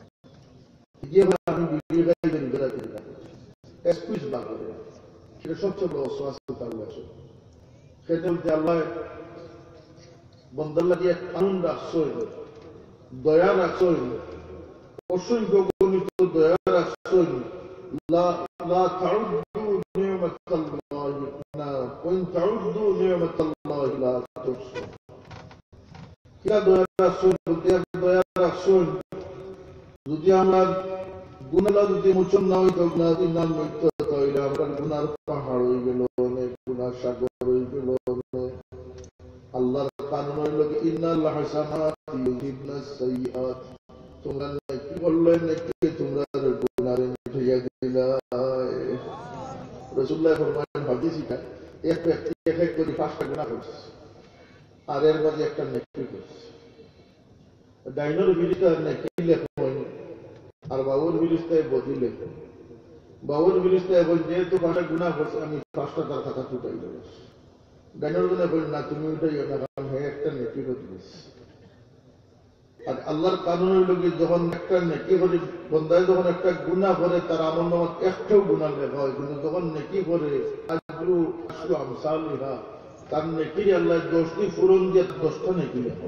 আমি বিড়ি খাই বেরিয়ে বেড়াতে যেতাম, এক্সকিউজ না করে। সেটা সবচেয়ে বড় অস্বাস্থ্য। আল্লাহ সেটা বলতে আল্লাহ বন্দার লাগিয়ে কানুন রাখছই, দয়া রাখছই, অসংখ্য গণিত দয়া রাখছই। লা লা তাউদ্দু নি'মাতাল্লাহি না ওয়ান তাউদ্দু নি'মাতাল্লাহি লা তুহসু। কিরা দয়া রাখছই বলতে দয়া রাখছই, যদি আমরা গুনাহ যদি মোচন না হইতো, গুনাহ দিন নাম হইতো, তাহলে আমরা গুনার পাহাড় হয়ে গেল, অনেক গুনার সাগর হয়ে গেল। আল্লাহর কান হাসানাতি ইউযিবনা সাইয়্যাত, তোমরা নেকি করলে নেকি তোমরা গুনাহ মিটিয়ে দিলা। রাসূলুল্লাহ ফরমায়েন হাদিসে এক ব্যক্তি এক এক করে পাঁচটা গুনাহ করছে আর এর মধ্যে একটা নেকি করছে। ডাইনোর বিরিস্তার নেকি লেখেন আর বাবুর বিরিস্তায় বদি লেখেন। বাবুর বিরিস্তায় বল যেহেতু পাঁচটা গুনাহ করছে আমি পাঁচটা তার খাতা ছুটাই দেব। ডাইনোর গুনাহ বলেন না তুমি উঠাইও না, কারণ হে একটা নেকি করছে। আর আল্লাহর কানুন হইল কি যখন একটা নেকি করে বন্দায় যখন একটা গুনাহ করে তার আমলনামায় একটাও গুনাহ লেখা হয়, কিন্তু যখন নেকি করে আজরু আশরু আমসালিহা তার নেকি আল্লাহ দশটি পূরণ দিয়ে দশটা নেকি লেখা।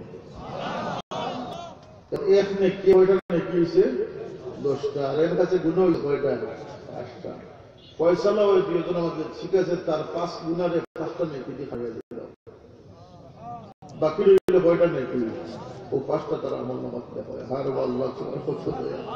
এক নেকি ওইটা নেকি হইছে দশটা, আর এর কাছে গুনাহ হইছে কয়টা? পাঁচটা। ফয়সালা ওই দুইজন আমাদের ঠিক আছে তার পাঁচ গুনারে পাঁচটা নেকি দিয়ে খাইয়া দিলাম, বাকি রইল কয়টা নেকি? ও পাঁচটা তার আমল নামাজ দেখা হয়। হার আল্লাহ তোমার পছন্দ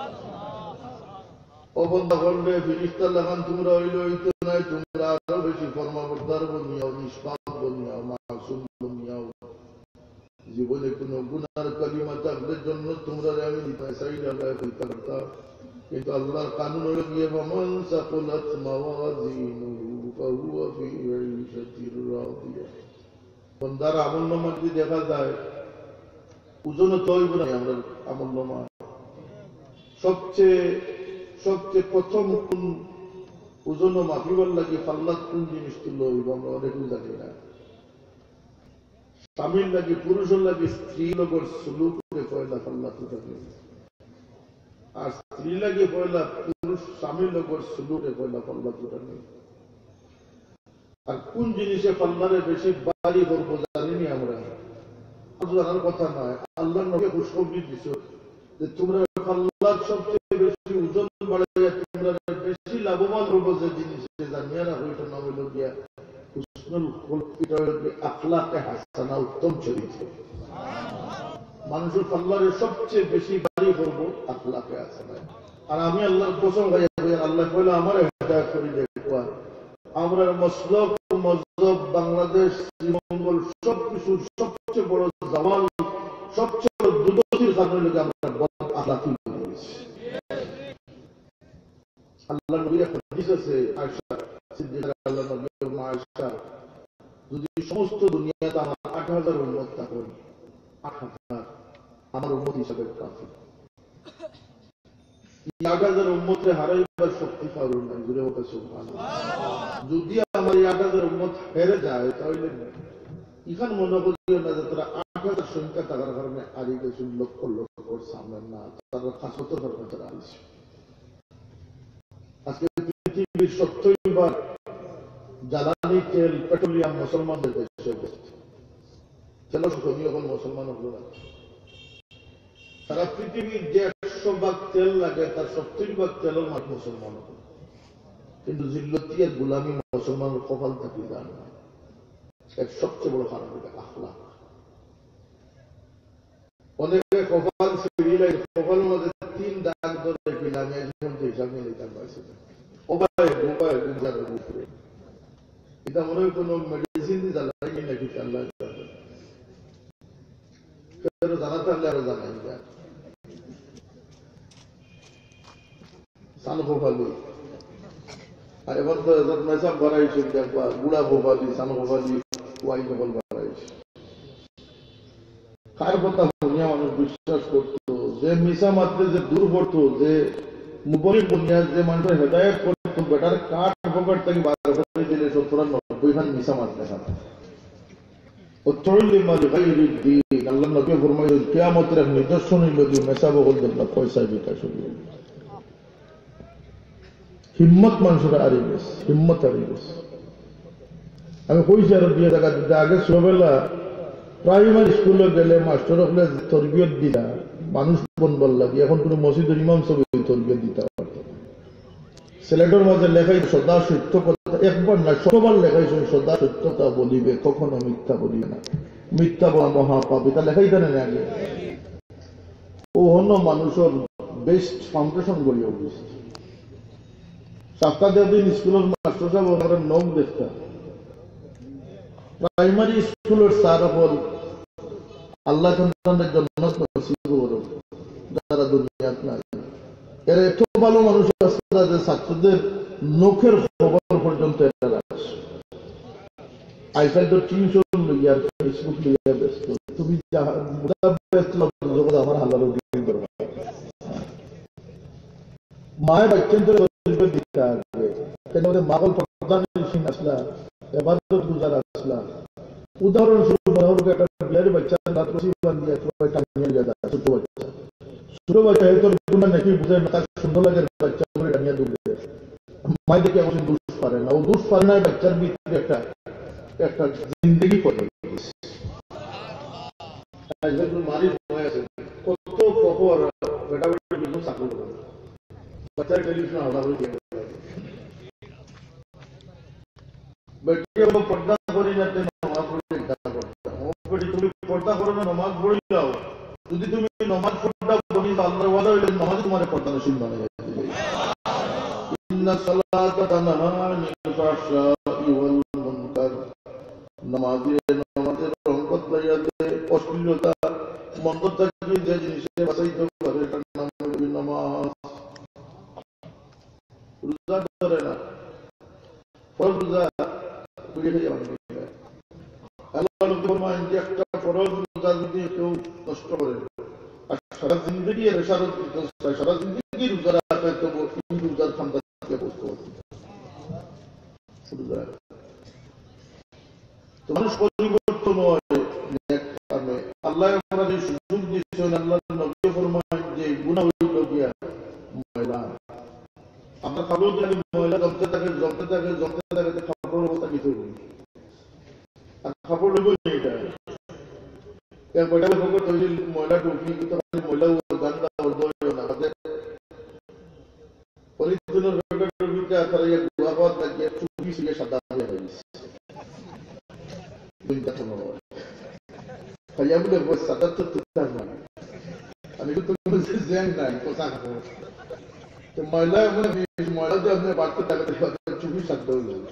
ও বন্ধা করলে ফিরিস্তার লাগান তোমরা হইলে হইতে নাই, তোমরা আরো বেশি ফরমাবর্দার বনিয়াও, নিষ্পাপ বনিয়াও, মাসুম বনিয়াও। জীবনে কোন গুনার কালিমা থাকলে জন্য তোমরা আমি চাই আল্লাহ হইতে পারতাম, কিন্তু আল্লাহর কানুন হইল গিয়ে ফামান সাকুলাত মাওয়াজিনুহু ফাহুয়া ফি ঈশাতির রাদিয়া। বন্দার আমল নামা যদি দেখা যায় ওজন তো হইব না। আমরা আমল নামা সবচেয়ে সবচেয়ে প্রথম কোন ওজন মাপিবার লাগে পাল্লাত কোন জিনিস তুলল হইব আমরা অনেকেই জানি না। স্বামীর লাগে পুরুষের লাগে স্ত্রী লগর সুলুকে পয়লা পাল্লা তুলে, আর স্ত্রী লাগে পয়লা পুরুষ স্বামীর লগর সুলুকে পয়লা পাল্লা তুলে। আর কোন জিনিসে পাল্লারে বেশি বাড়ি করবো জানিনি আমরা, জানার কথা নয়। আল্লাহ নবী খুশখবরি দিছো যে তোমরা পাল্লার সবচেয়ে বেশি ওজন বাড়াইয়া তোমরা বেশি লাভবান হবো যে জিনিসে জানিয়া না ওইটা নাম হইল গিয়া হুসনুল খুলক, এটা হইল গিয়া আখলাকে হাসানা, উত্তম চরিত্র। মানুষের পাল্লারে সবচেয়ে বেশি বাড়ি করবো আখলাকে হাসানা। আর আমি আল্লাহর কসম ভাইয়া আল্লাহ কইলো আমার হেদায়েত করে দেখবা আমরা মসলক মজহব বাংলাদেশ শ্রীমঙ্গল সবকিছুর সবচেয়ে বড় জামাল, সবচেয়ে বড় দুর্গতির কারণে লোকে আমরা বদ আখলাকি করেছি। আল্লাহ নবীর হাদিস আছে আয়েশা সিদ্দিকা আল্লাহ নবী মা আয়েশা, যদি সমস্ত দুনিয়াতে আমার আট হাজার উম্মত থাকে, আট হাজার আমার উম্মত হিসাবে কাফি। এই আট হাজার উম্মতকে হারাইবার শক্তি কারণ নাই, জুড়ে হোক সুবহানাল্লাহ। যদি আমার এই আট হাজার উম্মত হেরে যায় তাহলে এখান মনে করিও না যে তারা আট হাজার সংখ্যা থাকার কারণে হারিয়ে গেছে লক্ষ লক্ষ সামনে না, তারা খাসত কারণে তারা হারিয়েছে। আজকে পৃথিবীর সত্তর ভাগ জ্বালানি তেল পেট্রোলিয়াম মুসলমানদের দেশে অবস্থিত। কেন শুনি এখন মুসলমান হল না? সারা পৃথিবীর যে একশো ভাগ তেল লাগে তার সত্তর ভাগ তেলের মাঠ মুসলমান হল, কিন্তু জিল্লতি আর গুলামি মুসলমানের কপাল থাকি যান না। এর সবচেয়ে বড় কারণ এটা আখলাক। অনেকে কপাল ছিঁড়িলে কপালের মধ্যে তিন দাগ ধরে পেলাম, একজন হিসাব নিয়ে নিতাম পারছি না। ওপায় গোপায় গুজারের উপরে এটা মনে হয় কোন মেডিসিন দিয়ে জ্বালাই নাকি আল্লাহ জানা থাকলে আরো জানাই যায়। সান গোপালি আর এবার তো মেসাব বাড়াইছে, দেখবা গুড়া গোপালি সান গোপালি ওয়াই গোপাল বাড়াইছে। কার কথা দুনিয়া মানুষ বিশ্বাস করতো যে মিশা মাত্রে যে দূর পড়তো, যে মুবলি বুনিয়াদ যে মানুষের হেদায়েত করতো, বেটার কাঠ পকেট থেকে বার করে দিলে সত্তর নব্বই খান মিশা মাত্রে খানা। আল্লাহ নবী ফরমাইলেন কিয়ামতের এক নিদর্শন হইল যে মেসাব করবেন না পয়সায় বিকাশ হইল। হিম্মত মানুষের হারিয়ে গেছে, হিম্মত হারিয়ে গেছে। আমি কইছি আরো দিয়ে টাকা দিতে আগে ছোটবেলা প্রাইমারি স্কুলে গেলে মাস্টার হলে তরবিয়ত দিতা মানুষ বনবার লাগে, এখন কোন মসজিদের ইমাম সব তরবিয়ত দিতে পারত। সিলেটের মাঝে লেখাই সদা সত্য কথা, একবার না শতবার লেখাইছেন সদা সত্যতা বলিবে কখনো মিথ্যা বলিবে না, মিথ্যা বলা মহাপাপ, এটা লেখাই জানেন আগে। ও অন্য মানুষের বেস্ট ফাউন্ডেশন গড়িয়ে উঠেছে। সপ্তাহ দিন স্কুলের মাস্টার সাহেব আমরা নখ দেখতাম, প্রাইমারি স্কুলের স্যার হল আল্লাহ সন্তানদের জন্নত নসিব করুন যারা দুনিয়াত নাই। এর এত ভালো মানুষ আছে যে ছাত্রদের নখের খবর পর্যন্ত এরা আসে। আইসাই তো টিউশন লইয়া ফেসবুক লইয়া ব্যস্ত, তুমি ব্যস্ত আমার আল্লাহ করবা। মায়ের বাচ্চাদের দিতে আসবে কেন মাগল প্রধান আসলা এবার গুজার আসলা। উদাহরণস্বরূপ মনে হল একটা বিহারি বাচ্চা রাত রসি বান্ধিয়া টানিয়ে লিয়া যায়, ছোট বাচ্চা ছোট বাচ্চা হয়তো গুণা নাকি বুঝে না, তার সুন্দর লাগে বাচ্চা করে টানিয়া দৌড়ে মাই দেখে এখন দুষ পারে না, ও দুষ পারে না বাচ্চার ভিতরে একটা একটা জিন্দগি পড়ে মারি সময় আছে কত খবর বেটা বেটা বিভিন্ন চাকরি করে বাচ্চার টেলিভিশন আলাদা করে দিয়ে বেটিকে পর্দা করি যাতে নামাজ পড়ে বেটি তুমি পর্দা করো না নামাজ পড়ে যাও, যদি তুমি নামাজ পর্দা করি আল্লাহর ওয়াদা হইলে নামাজ তোমার পর্দা নসিব বানায় দিবে। ইন্না সালাতা তানহা আনিল ফাহশাই ওয়াল মুনকার, নামাজের নামাজের রহমত লাইয়া দেয় অশ্লীলতা মন্দ থেকে যে জিনিসে বাঁচাইতে পারে এটার নাম হলো নামাজ। রোজা ধরে না ফরজ রোজা বুঝে যাবে আল্লাহ ফরমান যে একটা ফরজ রোজা যদি কেউ নষ্ট করে আর সারা জিন্দগি এর ইশারত দিতে সারা জিন্দগি রোজা রাখে তো এই রোজার খান্তা থেকে বসতে হবে। রোজা তো মানুষ পরিবর্তন হয় নেক কামে। আল্লাহ আমরা যে সুযোগ দিয়েছেন আল্লাহ নবী ফরমান যে গুনাহ হইল গিয়া ময়লা, আমরা খাবো যদি ময়লা জমতে থাকে জমতে থাকে জমতে থাকে খাবার অবস্থা কিছু নেই আর খাবার নেব এটা এক বড় খবর তৈরি ময়লা টুপি তো ময়লা গান্দা বই না আমাদের পরিচ্ছন্ন টুপিটা তারা এক দুয়াবাদ লাগিয়ে টুপি দিয়ে সাদা হয়ে গেছে দুইটা কোনো খাইয়া বলে বস সাদা তো তুতার না আমি তো তুমি জেন নাই কোসা খাবো তো ময়লা মানে ময়লা যে আপনি বাড়তে থাকে চুপি সাধ্য হয়ে যাবে।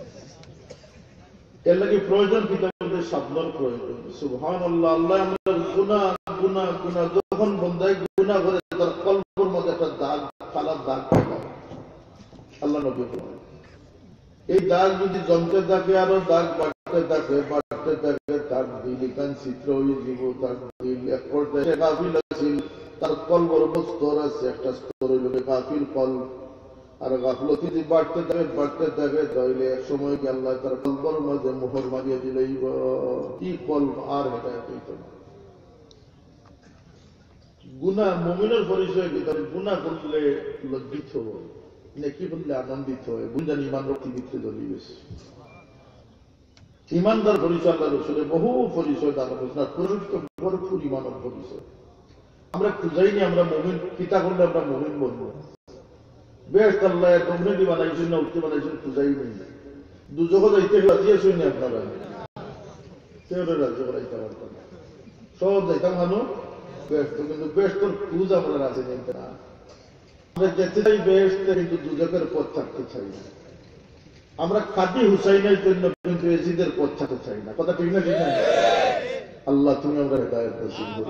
এর লাগে প্রয়োজন কিতাবের সাধনার প্রয়োজন। সুবহানাল্লাহ, আল্লাহ আমাদের গুনাহ গুনাহ গুনাহ যখন বন্দায় গুনাহ করে তার কলবের মধ্যে একটা দাগ কালা দাগ পড়ে আল্লাহ নবী বলেন এই দাগ যদি জমতে থাকে আরো দাগ বাড়তে থাকে বাড়তে থাকে তার দিল কান চিত্র হয়ে যাব, তার দিল এক পর্যায়ে গাফিল আছিল, তার কলবের স্তর আছে, একটা স্তর হইল গাফিল কলব, আর গাফলতি যদি বাড়তে থাকে বাড়তে থাকে তাহলে এক সময় কি আল্লাহ তার কলবের মাঝে মোহর মারিয়ে দিলেই কি কলব আর হেদায়েত হইত না। গুনাহ মুমিনের পরিচয় ভিতরে গুনাহ করলে লজ্জিত হয়, নেকি করলে আনন্দিত হয়, বুঝান ইমান রক্ষী দিতে চলে গেছে। ইমানদার পরিচয় আল্লাহ রসুলের বহু পরিচয় দাঁড়া বলছে না, ভরপুর ইমানের পরিচয়। আমরা খুঁজাইনি আমরা মুমিন পিতা করলে আমরা মুমিন বলবো, বেশ আল্লাহ কমিউনিটি বানাইছেন না উঠতে বানাইছেন খুঁজাই নেই, দুজকে যাইতে রাজি আসেন আপনারা কেউ রাজ্য করাইতে পারতাম সব যাইতাম ভালো ব্যস্ত, কিন্তু ব্যস্তর খুঁজ আমরা রাজি নিতে না। আমরা যেতে চাই বেহেশতে কিন্তু দুজকের পথ থাকতে চাই না। আমরা খাদি হুসাইনের জন্য কিন্তু এজিদের পথ থাকতে চাই না। কথা ঠিক না ঠিক না? আল্লাহ তুমি আমরা হেদায়েত নসিব করো।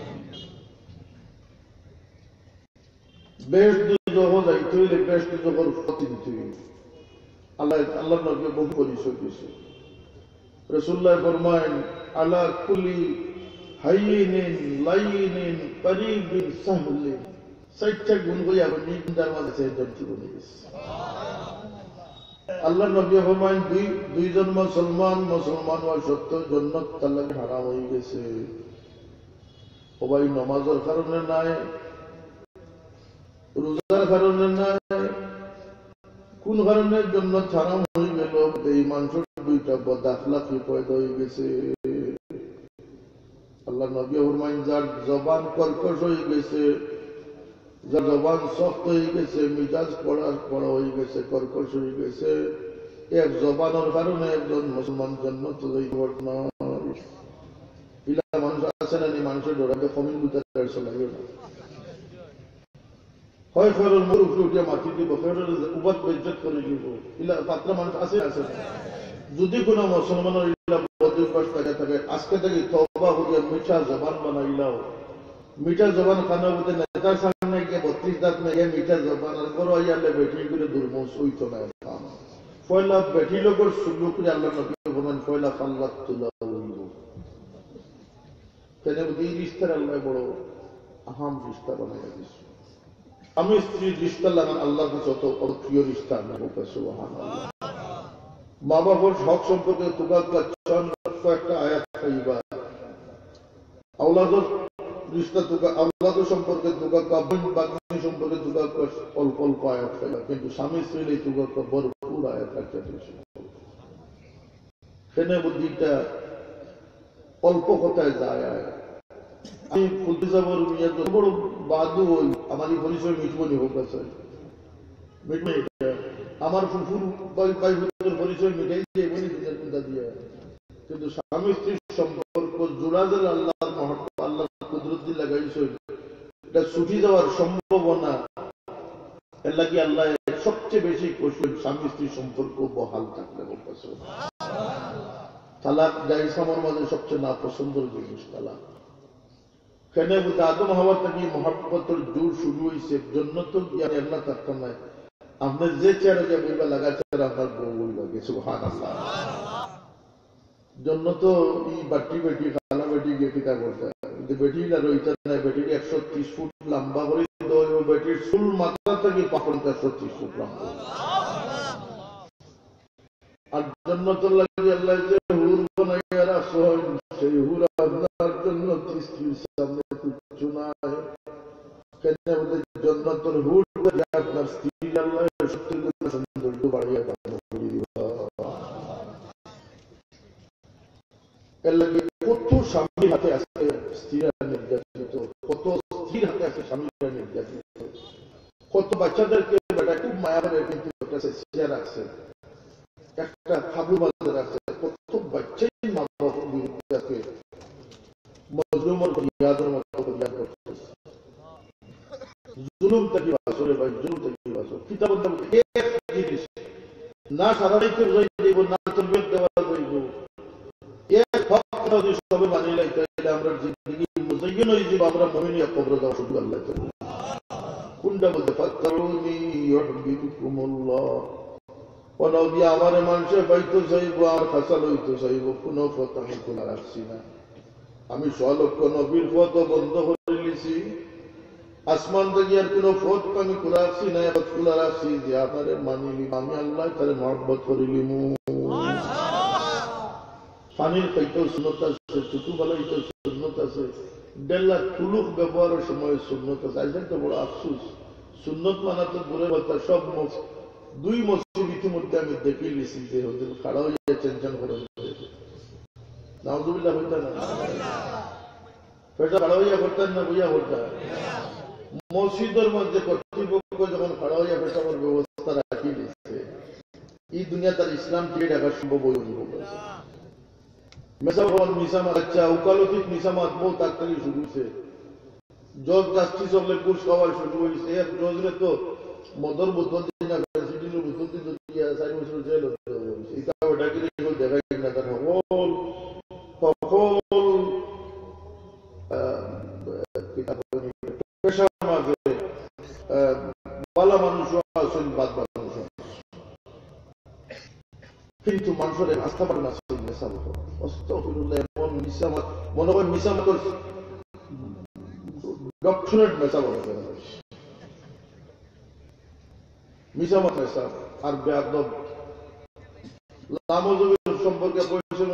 বেহেশত যখন যাইতে হইলে বেহেশত যখন ক্ষতি দিতে হইলে আল্লাহ আল্লাহ নবী বহু পরিচয় দিয়েছে। রাসূলুল্লাহ ফরমায়েন আলা কুল্লি হাইয়িনিন লাইনিন করিবিন সাহলিন, চারটা গুণ কই আবার নিন্দার মাঝে চারটি বলে গেছে। আল্লাহ নবী ফরমায়েন দুই দুইজন মুসলমান মুসলমান হওয়া সত্ত্বেও জান্নাত তার লাগি হারাম হয়ে গেছে। ও ভাই নামাজের কারণে নাই, রোজার কারণে নাই, কোন কারণে জান্নাত হারাম হয়ে গেল? এই মানুষের দুইটা বদ আখলাকি পয়দা হয়ে গেছে। আল্লাহ নবী ফরমায়েন যার জবান কর্কশ হয়ে গেছে, যার জবান শক্ত হয়ে গেছে, মিজাজ পড়া পড়া হয়ে গেছে, কর্কশ হয়ে গেছে, এক জবানের কারণে একজন মুসলমান জান্নাত যাইতে পারত না। ইলা মানুষ আছে না নি মানুষের ডরাকে কমিন গুতার লাগে না হয় ফেরোর মুখ উঠে উঠে মাটি দিব, ফেরোর উবাদ বেজ্জত করে দিব, ইলা পাত্রা মানুষ আছে আছে যদি কোনো মুসলমানের বদভ্যাস থাকে থাকে আজকে থেকে তওবা করিয়া মিঠা জবান বানাইলাও মিঠা জবান খানা বলতে নেতার সামনে গিয়ে বত্রিশ দাঁত মেঘে মিঠা জবান আর বড় আইয়ালে বেটি করে দুর্মস হইতো না পয়লা বেটি লোকের শুরু করে আল্লাহ নবী বলেন পয়লা ফাল্লাত তুলা হইব কেন এই রিস্তার আল্লাহ বড় আহাম রিস্তা বানাইয়া দিচ্ছে আমি স্ত্রী রিস্তা লাগান আল্লাহর কাছে অত প্রিয় রিস্তা আল্লাহ সুবহানাল্লাহ মা বাবার হক সম্পর্কে একটা আয়াত খাইবা আওলাদের রিস্তা তুকা আওলাদের সম্পর্কে তুকা কাবন বাগনি সম্পর্কে তুকা অল্প অল্প আয়াত খাইবা কিন্তু স্বামী স্ত্রী তুকা ভরপুর আয়াত রাখতে দিয়েছে সেনে বুদ্ধিটা অল্প কথায় যায় আমি বলতে যাবো বড় বাদু হই আমারই পরিচয় মিটবনি হোক আছে মিটবে আমার ফুফুর পরিচয় মিটাই দিয়ে এমনি দিনের চিন্তা দিয়ে কিন্তু স্বামী স্ত্রীর সম্পর্ক জোড়াদের আল্লাহর মহব্বত আল্লাহর কুদরতি লাগাইছে এটা ছুটি যাওয়ার সম্ভাবনা এর লাগি আল্লাহ সবচেয়ে বেশি কষ্ট স্বামী স্ত্রীর সম্পর্ক বহাল থাকলে বলতেছে তালাক জাইসামের মাঝে সবচেয়ে না পছন্দের জিনিস তালাক কেন বলতে আদম হওয়ার থেকে মহব্বতের জোর শুরু হয়েছে জন্য তো জ্ঞান আল্লাহ থাকতাম না আপনার যে চেয়ারে যে বইবা লাগা চেয়ারে আপনার বউ বইবা গেছে সুবহানাল্লাহ জন্য তো এই বাটি বেটি খালা বেটি গিয়ে কিতা করতে কিন্তু বেটিটা রইতে না বেটির একশো ত্রিশ ফুট লম্বা করে বেটির চুল মাথা থেকে পাপড় একশো ত্রিশ ফুট লম্বা আর জন্য তো লাগে আল্লাহ যে হুর বানাইয়া রাখছেন সেই হুর আপনার জন্য স্ত্রীর সামনে কিচ্ছু নাই কেন বলতে জন্নতের হুর আপনার স্ত্রী আল্লাহ সৌন্দর্য বাড়িয়ে কত স্বামীর হাতে আছে স্ত্রীরা নির্যাতিত কত স্ত্রীর হাতে আছে স্বামীরা নির্যাতিত কত বাচ্চাদেরকে বেটা খুব মায়া করে কিন্তু রাখছে একটা খাবু বাজার আছে কত বাচ্চাই মা বাবার বিরুদ্ধে আছে মজলুমের ফরিয়াদের মতো ফরিয়াদ করতেছে জুলুম থেকে বাসরে ভাই জুলুম থেকে বাসর কিতাব এক জিনিস না সারাইতে বুঝাই দেব না তরবিয়ত দেওয়া হইব এক হক যদি সবে মানি লাই তাহলে আমরা জিন্দেগি মুজাইয়িন হই যে আমরা মুমিন এক কবর দাও শুধু আল্লাহ তাআলা কুনডা বলতে ফাতরুনি ইউহিব্বুকুমুল্লাহ ওনাও দিয়ে আমার মানুষে পাইতো চাইব আর ফাসাল হইতো চাইব কোনো পথ আমি খোলা রাখছি না আমি সলক্ষ নবীর পথ বন্ধ করে নিয়েছি আসমান থেকে আর কোন পথ আমি খোলা রাখছি না পথ খোলা রাখছি যে আপনারে মানিলি আমি আল্লাহ তারে মহব্বত করিলি পানির পাইতেও সুন্নত আছে চুটু বালাইতেও সুন্নত আছে ডেল্লা তুলুক ব্যবহারের সময় সুন্নত আছে আজ তো বড় আফসুস সুন্নত মানা তো দূরে কথা সব দুই মসজিদ ইতিমধ্যে আমি দেখে নিয়েছি যে হজুর খাড়া হয়ে টেনশন করে নাউজুবিল্লাহ হইতেন না পেটা খাড়া হইয়া করতেন না বইয়া করতেন মসজিদের মধ্যে কর্তৃপক্ষ যখন খাড়া হইয়া পেশাবার ব্যবস্থা রাখি দিচ্ছে এই দুনিয়া তার ইসলাম টিকে রাখা সম্ভব হয়ে মেসা ভবন মিসামাত আচ্ছা উকালতিক মিসামাত বহু তাড়াতাড়ি শুরু হয়েছে জজ জাস্টিস হলে কোর্স খাওয়ার শুরু হয়েছে এক জজরে তো মদর বোতল দিন না প্রেসিডেন্টের বোতল দিন যদি চার বছর জেল হতে হবে এটা ওটাকে দেখাই না তার সকল সকল পেশার মাঝে বালা মানুষ আছেন বাদ বাদ মানুষ কিন্তু মানুষের আস্থা পারে না এমন মিসামাত মনে করেন মিসামাতের ডক্টরেট মেসা বলা যায় মিসামাত মেসা আর বেআদব লামজবির সম্পর্কে পরিচয়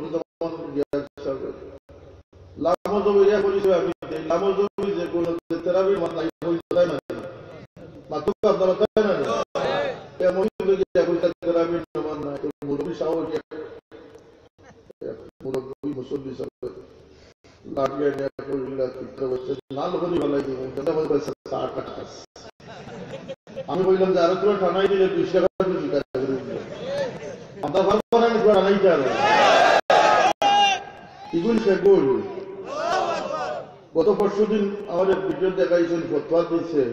লামজবির এক পরিচয় আমি লামজবি যে কোন তেরাবির মাথায় তাই না মাত্র আপনারা তাই না এমন তেরাবির নামান না মুরব্বী সাহস মুরব্বী মুসল্লি সাহেব লাঠিয়া নিয়ে কইলা চিত্র বসে লাল হলি ভালাই দিব এটা বলতে ষাট টাকা আমি বললাম যে আরো তোরা ঠানাই দিলে বিশ টাকা বেশি কাজ করে আমরা ভাববো না তোরা ঠানাই যাবে ইগুল সেগুল গত পরশু দিন আমাদের ভিডিও দেখাইছেন ফতোয়া দিয়েছেন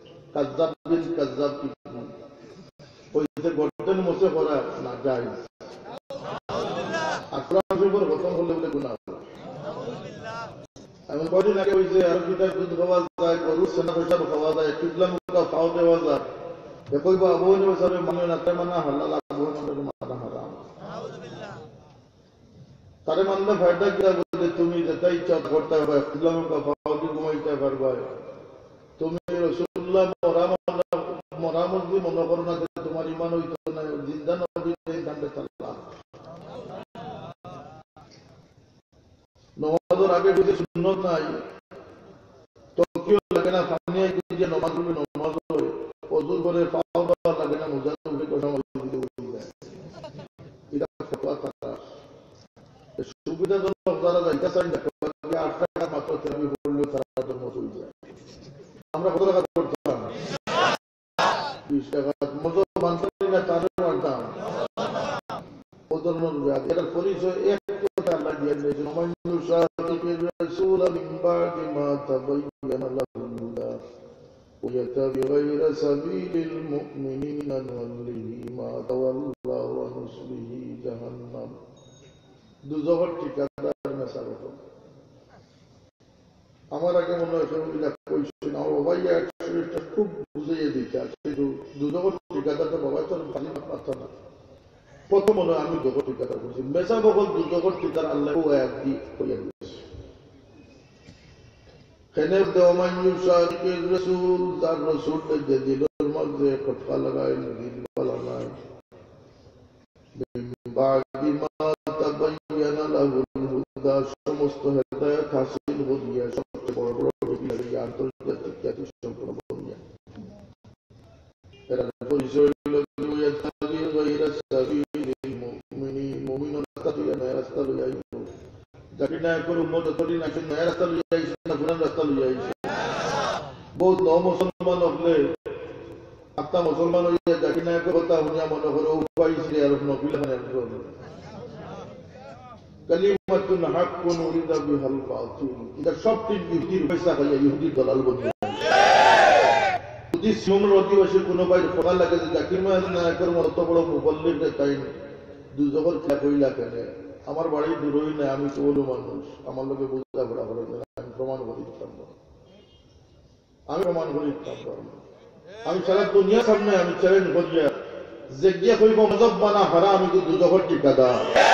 কাজ্জাব বিন কাজ্জাব কি ওই যে গর্দন মোছে করা না যায় কদিন আগে হয়েছে আর পিতার দুধ খাওয়া যায়, গরুর সেনা পয়সা খাওয়া যায়, কিবলা মুখা খাওয়া দেওয়া যায়। দেখো আবহাওয়া বছরে মানে না তাই মানে হালাল, আবহাওয়া মানা হারাম। তারে মানলে ফায়দা কিনা বলতে তুমি যেটা ইচ্ছা করতে হবে, কিবলা মুখা খাওয়া দিয়ে ঘুমাইতে পারবে। তুমি রাসূলুল্লাহ মরা মধ্যে মনে করো না তোমার ইমান হইতো না, জিন্দা নবী কান্দে চাল্লা। নমাজের আগে যদি সুন্নত নাই তো কেউ লাগে না, পানি যে নমাজ হলে নমাজ হয়, অজুর করে পাও দেওয়া লাগে না, মোজা উঠে কথা দিতে যায়। এটা ফতোয়া তারা সুবিধাজনক যারা যাইতে চাই আট টাকা মাত্র থেরাপি করলেও তারা জন্ম হয়ে যায়। আমরা কত টাকা করতাম? বিশ টাকা মতো মানতাম না, তারও মানতাম। এটার পরিচয় এক কথা আল্লাহ দিয়ে দিয়েছেন, ওমান ইউশাকিকির রাসূলা মিন বাদি মা তাবায়্যানা লাহুল হুদা ওয়া ইয়াত্তাবি গায়রা সাবিলিল মুমিনিনা নুওয়াল্লিহি মা তাওয়াল্লা ওয়া নুসলিহি জাহান্নাম। দুজকের ঠিকাদার মেসারত। আমার আগে মনে হয় সেগুলো কইছেন, আমার বাবাই এক শরীরটা খুব বুঝিয়ে দিচ্ছে, কিন্তু দুজকের ঠিকাদারটা বাবা তো খালি পারত না। প্রথম মনে হয় আমি জগৎ ঠিকাদার করছি, মেসা বকল দু জগৎ ঠিকার আল্লাহ ও এক দিক হইয়া দিয়েছে। খেনের দেওয়ামান ইউশাকিকির রাসূল, তার রাসূল যে দিলের মধ্যে খটকা লাগায়, দিল বানায়, বাদি মা তাবায়্যানা লাহুল হুদা, সমস্ত হেদায়েত হাসিল হইয়া সবচেয়ে বড় বড় লাগে আন্তর্জাতিক খ্যাতি সম্পন্ন হইয়া। এর পরিচয় হলো ইয়াত্তাবি গায়রা সাবিলিল মুমিনিন, মুমিন রাস্তা দিয়ে নয় রাস্তা লইয়া আইছো, যাকে না করো মত করি না শুনে নয় রাস্তা লইয়া আইছো না গুনাহ রাস্তা লইয়া আইছো। বহুত ন মুসলমান হলে আপনা মুসলমান হইয়া যাকে না করো তা উনিয়া মনে করো উপায় ছিল আর নবিল মানে কালিমাতুন হাক্কুন উরিদা বিহাল বাতিল। এটা সব তিন ইহুদির পয়সা খাইয়া ইহুদির দলাল বন্ধু। যদি সিমর অধিবাসী কোনো ভাই ফোকা লাগে যে জাকির মাস নায়কের মত বড় মুবল্লিগ তাই দুজকের খেলা কইলা কেন? আমার বাড়ি দূরই না, আমি তো বলো মানুষ, আমার লোকে বুঝতে ঘোরা করে আমি প্রমাণ করি দিতাম, আমি প্রমাণ করি দিতাম। আমি সারা দুনিয়ার সামনে আমি চ্যালেঞ্জ করিয়া যে গিয়া কইব মজব বানা হারা, আমি তো দুজকের ঠিকাদার।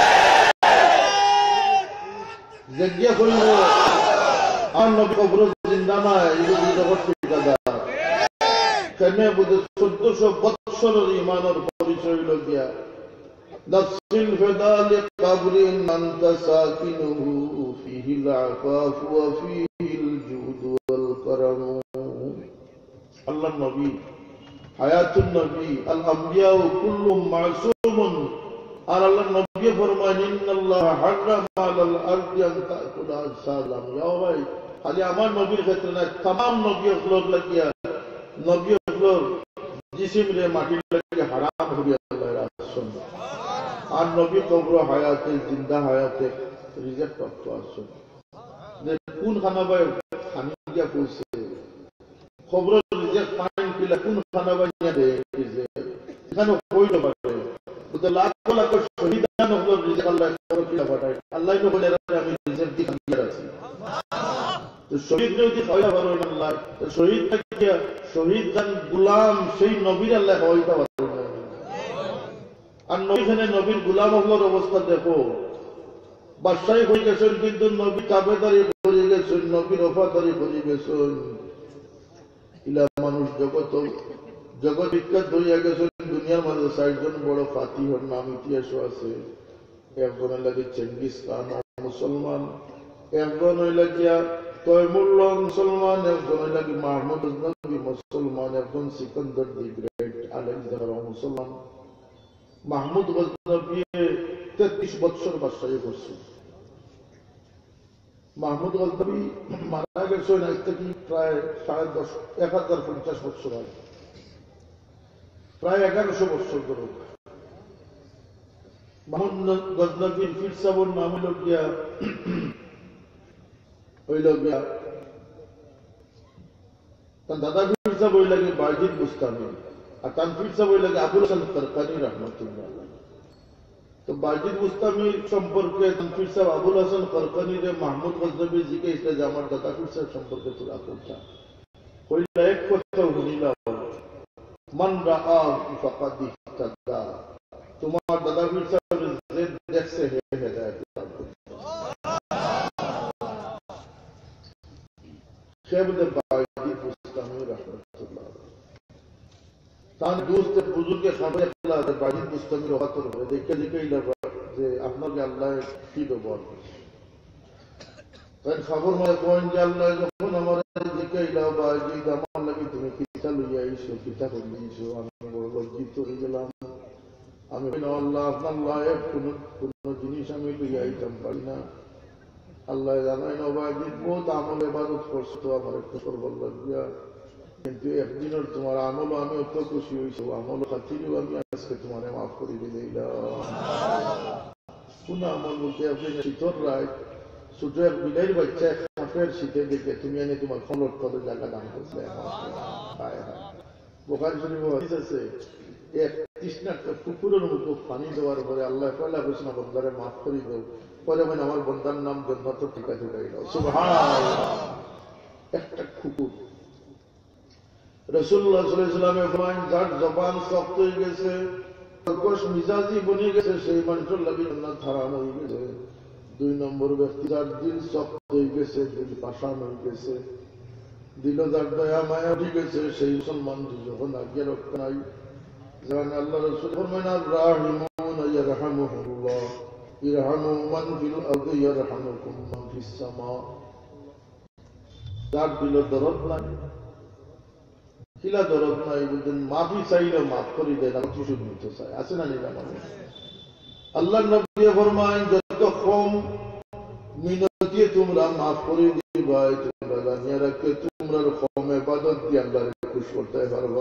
যে গিয়া কইব আমার নবী কবর জিন্দা না, এই দুজকের ঠিকাদার। কেন বুঝে চোদ্দশো বৎসরের ইমানের পরিচয় লগিয়া নাফসিল ফিদালি কাবরিন আনতা সাকিনুহু ফিহিল আফাফ ওয়া ফিহিল জুদ ওয়াল কারাম। আল্লাহর নবী হায়াতুন নবী আল আমবিয়া কুল্লুহুম মাসুমুন। আর আল্লাহর নবী ফরমান ইন্নাল্লাহা হারামা আলাল আরদি আন তাকুলা সালাম। ইয়া ভাই খালি আমার নবীর ক্ষেত্রে না, तमाम নবীগুলোর লাগিয়া নবীগুলোর জিসিম রে মাটির লাগে হারাম হইয়া যায়। আর নবী কবর হায়াতে জিন্দা হায়াতে রিজেক্ট প্রাপ্ত আছে। কোন খানা ভাই খানি দিয়া কইছে খবর রিজেক্ট পাইন কিলা কোন খানা ভাই নিয়া দে এখানে কইল পারে তো লাখ লাখ শহীদান হলো রিজেক্ট আল্লাহ করে কিলা পাঠায়। আল্লাহ তো বলে আমি রিজেক্ট দিয়া আছি। তো শহীদ যদি হইয়া পারো না আল্লাহ, তো শহীদ থাকিয়া শহীদ জান গোলাম সেই নবীর আল্লাহ হইতা পারো না। আর নবীখানে নবীর গোলাম হলোর অবস্থা দেখো, বাদশাহী হয়ে গেছেন কিন্তু নবী কাবেদারি করে গেছেন, নবীর ওফাদারি করে গেছেন। ইলা মানুষ জগৎ জগৎ বিখ্যাত হইয়া গেছেন। দুনিয়ার মাঝে ষাটজন বড় ফাতিহর নাম ইতিহাসও আছে। একজনের লাগে চেঙ্গিস খান মুসলমান, একজন হইল গিয়া তৈমুল্লাহ মুসলমান, একজন হইল কি মাহমুদ গজনবী মুসলমান, একজন সিকান্দার দি গ্রেট আলেকজান্ডার মুসলমান। মাহমুদ গজনবী তেত্রিশ বছর বাদশাহী করছে। মাহমুদ গজনবী মারা গেছেন আজ থেকে প্রায় সাড়ে দশ এক হাজার পঞ্চাশ বছর আগে, প্রায় এগারোশো বছর ধরে। মাহমুদ গজনবীর পীর সাহেবের নাম হইল গিয়া হইল গিয়া তার দাদা পীর সাহেব হইল গিয়ে বাজিদ বুস্তানি, আর তার পীর সাহেব হইল গিয়ে আবুল হাসান তরকানি রহমতুল্লাহ। তো বাজিদ মুস্তামি সম্পর্কে তানফির সাহেব আবুল হাসান করকানি রে মাহমুদ গজনবী জিকে ইসলে যে আমার দাদা ফির সাহেব সম্পর্কে তোরা কোনটা কইলা এক কথা শুনিলা মান রাআ ফাকাদ ইহতাদা তোমার দাদা ফির সাহেব যে দেখছে হে হেদায়েত शेब बाजिद मुस्तामी रहमतुल्लाह तान दोस्त बुजुर्ग के खबर खिला दे बाजिद मुस्तामी रहमतुल्लाह देखे देखे इला যে আপনাকে আল্লাহ কি ব্যবহার করছে তাই খবর মানে কোন যে আল্লাহ যখন আমার দিকে ইলা বাজিদ আমার লাগি তুমি কিতা লইয়া আইছো কিতা কইছো আমি বড় লজ্জিত হয়ে গেলাম আমি আল্লাহ আপনার লায়েক কোন কোন জিনিস আমি লইয়া আইতাম পারি না আল্লাহ জানাই না বাজিদ বহুত আমল ইবাদত করছো তো আমার একটু করবার লাগিয়া কিন্তু একদিনের তোমার আমল আমি অত খুশি হইছো আমল খাতিরও আমি আজকে তোমারে মাফ করে দিলাম কোন আমল বলতে আপনি শীতর রায় ছোট এক বিলের বাচ্চা কাফের শীতে দেখে তুমি এনে তোমার খলট করে জায়গা দান করছে বুখারী শরীফে হাদিস আছে এক তৃষ্ণা কুকুরের মতো পানি দেওয়ার পরে আল্লাহ পয়লা ঘোষণা বন্দারে মাফ করে দেও পরে মানে আমার বন্দার নাম জান্নাত টিকা ঢুকাই দাও সুবহানাল্লাহ একটা কুকুর রাসূলুল্লাহ সাল্লাল্লাহু আলাইহি ওয়াসাল্লামের ফরমান যার জবান শক্ত হয়ে গেছে কর্কশ মিজাজি বনে গেছে সেই মানুষের লাগি জান্নাত হারাম হয়ে গেছে দুই নম্বর ব্যক্তি যার দিল শক্ত হয়ে গেছে দিল পাষাণ হয়ে গেছে দিল যার দয়া মায়া উঠে গেছে সেই মুসলমান যখন আগে রক্ষা নাই যেমন আল্লাহ রাসূল ফরমান আর-রাহিমুন ইয়ারহামুহুল্লাহ ইরহামু মান ফিল আরদি ইয়ারহামুকুম মান ফিস সামা যার দিল দরদ নাই কিলা দরদ নাই বলতেন মাফি চাইলে মাফ করে দেয় না কিছু নিতে চায় আছে না নিলাম আল্লাহ নবী ফরমান যত কম মিনতি তোমরা মাফ করে দিবা তোমরা জানিয়ে রাখতে তোমরা কম ইবাদত দিয়ে আল্লাহকে খুশি করতে পারবা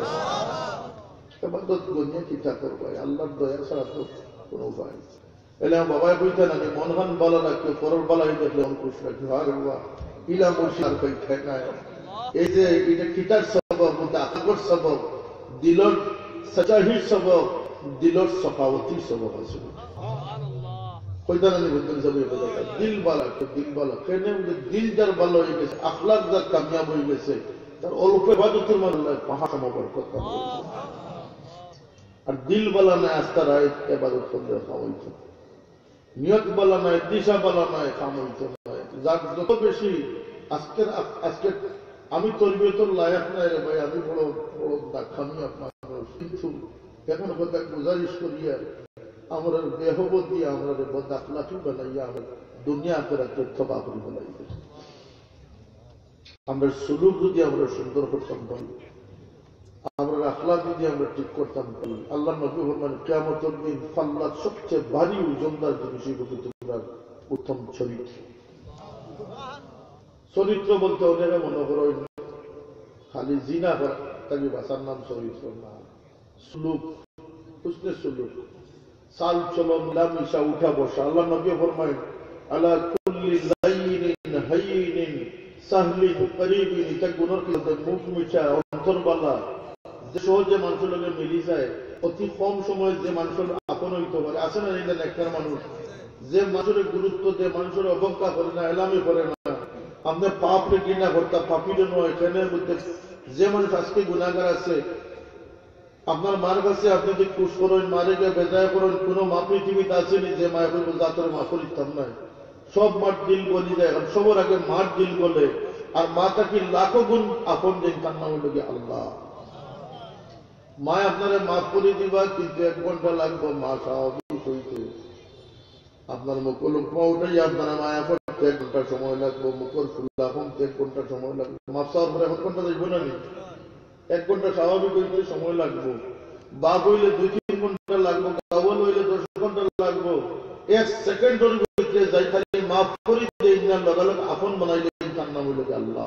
ইবাদত গনিয়ে কিতা করবা আল্লাহর দয়া ছাড়া তো কোনো উপায় এলে বাবাই কইতেন আমি মনহান বলা রাখতে পরর বলাই দেখলে আমি খুশি রাখি আর বাবা ইলা মুশার কই ঠেকা এই যে এটা কিতার সবব মুতাআক্কির সবব দিলর সচাহির সবব দিলর সফাওয়াতির সবব আছে সুবহানাল্লাহ কইতেন আমি বলতেন সব এই কথা দিল বালা তো দিল বালা কেন দিল যার ভালো হয়ে গেছে আখলাক যার কামিয়াব হয়ে গেছে তার অল্প ইবাদতের মধ্যে আল্লাহ পাহাড় সম বরকত দান আর দিল বালা না আস্থা রায় ইবাদত করতে খাওয়াইছে নিয়ত বালা না দিশা বালা না খাওয়াইছে যার যত বেশি আজকের আজকে আমি তরবিয়তুল লায়াক নাই রে ভাই আমি বড় বড় দাখামি আপনার কিন্তু এখন কথা গুজারিশ করিয়া আমরা বেহবত দিয়ে আমরা বদ আখলাকি বানাইয়া আমরা দুনিয়া করে তথ্যবা করি বলাই আমরা সুলুক যদি আমরা সুন্দর করতাম পারি আমরা আখলাক যদি আমরা ঠিক করতাম পারি আল্লাহ নবী ফরমান কিয়ামতের দিন ফাল্লার সবচেয়ে ভারী ওজনদার জিনিস হবে তোমরা উত্তম চরিত্র চরিত্র বলতে ওনারা মনে করো খালি জিনা করা তাকে বাসার নাম চরিত্র না সুলুক হুসনে সুলুক সাল চলন মিলামিশা উঠা বসা আল্লাহ নবী ফরমায় আলা কুল্লি লাইনিন হাইনিন সাহলিন করিবিন এটা গুণর কি মুখ মিঠা অন্তরবালা যে সহজে মানুষের লগে মিলি যায় অতি কম সময়ে যে মানুষের আপন হইতে পারে আছে না এই একটা মানুষ যে মানুষের গুরুত্ব দেয় মানুষের অবজ্ঞা করে না এলামি করে না আপনি পাপকে ঘৃণা করতে পাপির নয় এখানের মধ্যে যে মানুষ আজকে গুণাগার আছে আপনার মার কাছে আপনি যে খুশ করেন মারে গিয়ে বেজায় করেন কোন মা পৃথিবীতে আসেনি যে মায়ের বলবো জাতরে মা করিতাম নাই সব মার দিল বলি যায় এখন সবার আগে মার দিল বলে আর মা তাকে লাখো গুণ আপন দিন তার নাম হলো গিয়ে আল্লাহ মা আপনারা মাফ করে দিবা কিন্তু এক ঘন্টা লাগবে মা স্বাভাবিক হইতে আপনার মুখল উপমা উঠাই আপনারা মায়া করতে এক ঘন্টা সময় লাগবে মুখর ফুল্লা কমতে এক ঘন্টা সময় লাগবে মাফ চাওয়ার পরে এক ঘন্টা দেখবো না নি এক ঘন্টা স্বাভাবিক হইতে সময় লাগবো বাপ হইলে দুই তিন ঘন্টা লাগবো গাওয়াল হইলে দশ ঘন্টা লাগবো এক সেকেন্ডের ভিতরে যাই খালি মাফ করে দেই না লগালগ আপন বানাইলে তার নাম হইল আল্লাহ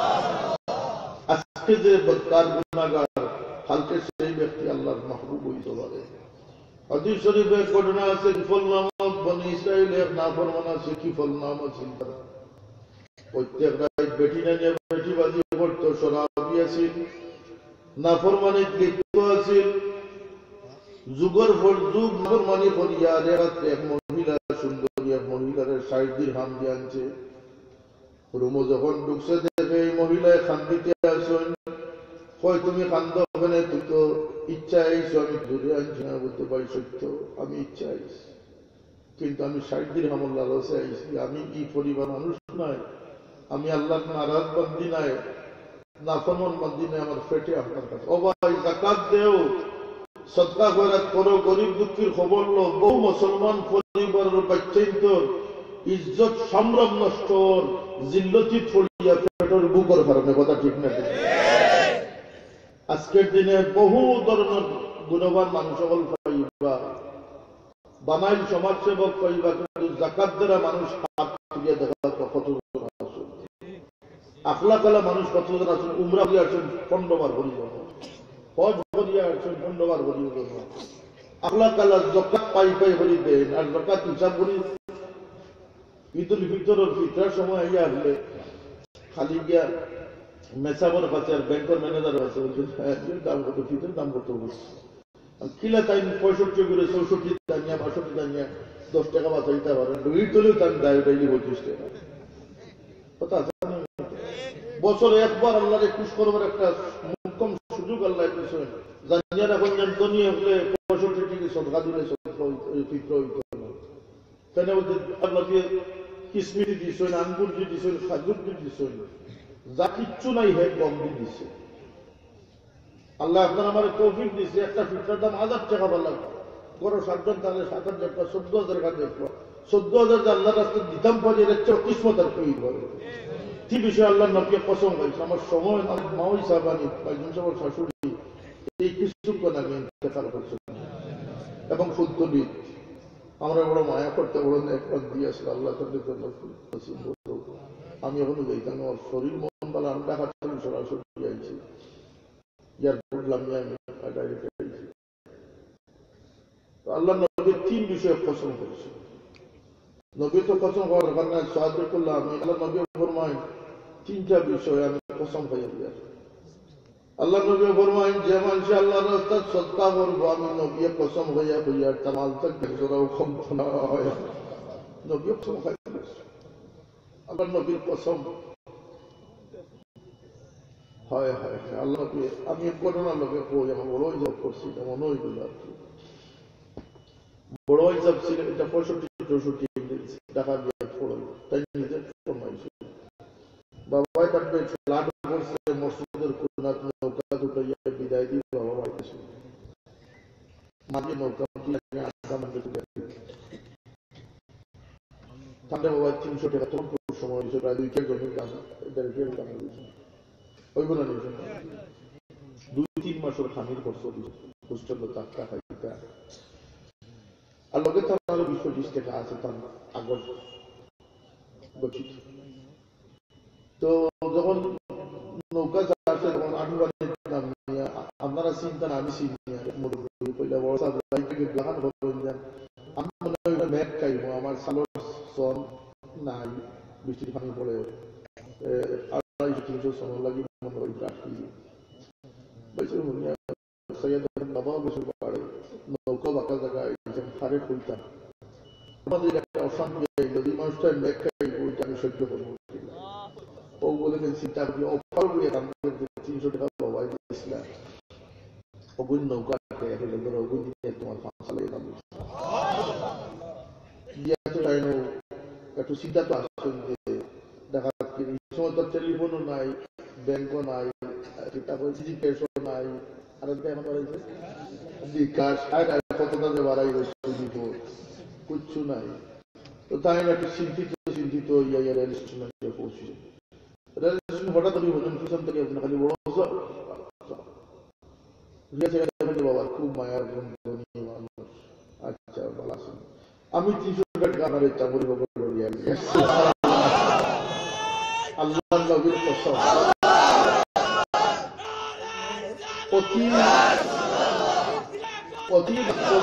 আজকে যে বদকার গুনাহগার কালকে সেই ব্যক্তি আল্লাহর মাহবুব হইতে পারে হাদিস শরীফে ঘটনা আছে কিফল নামক বনি ইসরাইলের নাফরমান আছে কিফল নাম আছে প্রত্যেক রাত বেটি না নিয়ে বেটি বাজি করতো শরাবি আছিল নাফরমানি লিপ্ত আছিল যুগের পর যুগ মানে করিয়া রাত্রে এক মহিলা সুন্দরী এক মহিলার ষাট দিরহাম দিয়ে আনছে। রুমো যখন ঢুকছে দেখে এই মহিলায় খান্দিতে আসেন, কয় তুমি কান্দ ওখানে, তুই তো ইচ্ছা আইস, আমি ধরে আনছি না। বলতে পারি সত্য, আমি ইচ্ছা আইস, কিন্তু আমি ষাট দিরহাম লালসে আইসি। আমি কি পরিবার মানুষ নাই, আমি আল্লাহ নারাজ বান্দি নাই, নাফরমান বান্দি নাই, আমার পেটে আপনার কাছে। ও ভাই যাকাত দেও, সদকা খয়রাত করো, গরিব দুঃখীর খবর লো। বহু মুসলমান পরিবারের বাচ্চাই তোর ইজ্জত সম্ভ্রম নষ্ট, জিল্লতি ছড়িয়া পেটের বুকের কারণে। কথা ঠিক না? আজকের দিনে বহু ধরনের গুণবান মানুষ সকল পাইবা, বানাইল সমাজসেবক পাইবা, কিন্তু যাকাত দ্বারা মানুষ হাত তুলিয়া দেখা কতজন আসুন, আখলাকালা মানুষ কতজন আসুন, উমরা দিয়ে আসুন পনেরোবার বলি যাব, হজ করিয়া আসুন পনেরোবার বলি যাব, আখলাকালা যাকাত পাই পাই বলি দেন। আর যাকাত হিসাব করি ঈদুল ফিতরের ফিতরার সময় আইয়া আসলে খালি গিয়া মেসাবর কাছে আর ব্যাংকের ম্যানেজার আছে, দাম কত ফিতের দাম কত কিলা তাই পঁয়ষট্টি করে চৌষট্টি দানিয়া বাষট্টি দানিয়া দশ টাকা বাঁচাইতে পারেন, ঈদ হলেও তার দায় ডাইলি পঁচিশ টাকা। কথা আছে বছরে একবার আল্লাহরে খুশ করবার একটা মুখ্যম সুযোগ আল্লাহ দিয়েছেন। জানিয়ার এখন জানতনি হলে পঁয়ষট্টি টিকে সদকা দিলে ফিতর হইত না। কেন বলতে আল্লাহ দিয়ে কিসমিটি দিয়েছেন, আঙ্গুর দিয়ে দিয়েছেন, খাজুর দিয়ে দিয়েছেন, যা কিচ্ছু নাই হে কম দিয়ে দিচ্ছে। আল্লাহ আপনার আমার তৌফিক দিচ্ছে, একটা ফিতরার দাম হাজার টাকা বললাম, বড় সাতজন তাহলে সাত হাজার টাকা চোদ্দ হাজার টাকা দেখবো, চোদ্দ হাজার আল্লাহ রাস্তায় দিতাম পারি, এর চেয়ে কিসমত আর কই করে। ঠিক বিষয়ে আল্লাহ নবী কসম খাইছে, আমার সময় আমার মাওই সাহেবানি কয়েকজন সবার শাশুড়ি এই কিছুক্ষণ আগে ইন্তেকাল করছে এবং ফুলতলি আমরা বড় মায়া করতে বড় একবার দিয়ে আসলে আল্লাহ তাদের জন্য আমি এখনো যাইতাম, আমার শরীর মন বলে আমি ঢাকা সরাসরি আইছি, এয়ারপোর্ট লামিয়ে আমি ডাইরেক্ট আইছি। আল্লাহ নবীর তিন বিষয়ে কসম করেছে। নবী তো কসম করার কারণে সাহায্য করলাম আমি, আল্লাহ নবী ফরমায় তিনটা বিষয় আমি কসম খাইয়া দিয়া। আল্লাহ নবী ফরমায় যে মানুষ আল্লাহ রাস্তায় সদকা করবো, আমি নবী কসম হইয়া হইয়া তামাল থাকবে জোরাও ক্ষমত না হয়, নবী কসম খাই আল্লাহ নবীর কসম। হয় হয় আল্লাহ আমি ঘটনা লোকে কই, আমার বড় হিসাব করছি, মনে হইল আর কি বড় হিসাব ছিল এটা পঁয়ষট্টি চৌষট্টি টাকা দিয়ে পড়ল, তাই নিজে ফরমাইছে বাবাই থাকবে লাট করছে মসজিদের কোনাত নৌকা দুটাইয়া বিদায় দিয়ে বাবা বাইতেছে মাঝে নৌকা ঠান্ডা বাবা তিনশো টাকা তখন সময় হয়েছে, প্রায় দুই কেজি জমির দাম দাম হয়েছে ওই বলে নিয়েছেন দুই তিন মাসের খামির করছে হোস্টেল টাকা খাইতা। আর লোকের তার আরো বিশ পঁচিশ টাকা আছে তার আগর গঠিত। তো যখন নৌকা আসে তখন আঠু নাম নিয়ে আপনারা চিন্তা না আমি চিনি আমি মনে হয় ম্যাপ খাইব, আমার সালোর সন নাই, বৃষ্টির পানি পড়ে আড়াইশো তিনশো সন লাগি মনে হয় রাখি বাবা বসে পারে নৌকা বাঁকা জায়গায় সারে খুলতাম। আমাদের একটা অশান্তি যদি মানুষটা ম্যাপ খাইব ওইটা আমি সহ্য করবো। ও বলে চিন্তা করি অফার করে তিনশো টাকা বাবা দিয়েছিলাম অগুন নৌকা অগুন দিয়ে তোমার ফাঁসা লেগে দাম একটু চিন্তা তো আসছেন যে দেখা এই সময় তো টেলিফোনও নাই, ব্যাংকও নাই, ক্যাশও নাই, আর এখন বাড়াইছে বিকাশ কতটা যে বাড়াই দিব কিচ্ছু নাই। তো তাই একটু চিন্তিত চিন্তিত ইয়া রেল স্টেশনে পৌঁছে রেল স্টেশন হঠাৎ আমি হলেন পিছন থেকে খালি বড় বাবা খুব মায়ার মানুষ। আচ্ছা ভালো আছেন, আমি তিনশো টাকা আমার চাকরি আল্লাহ নবীর কসম অতি অতি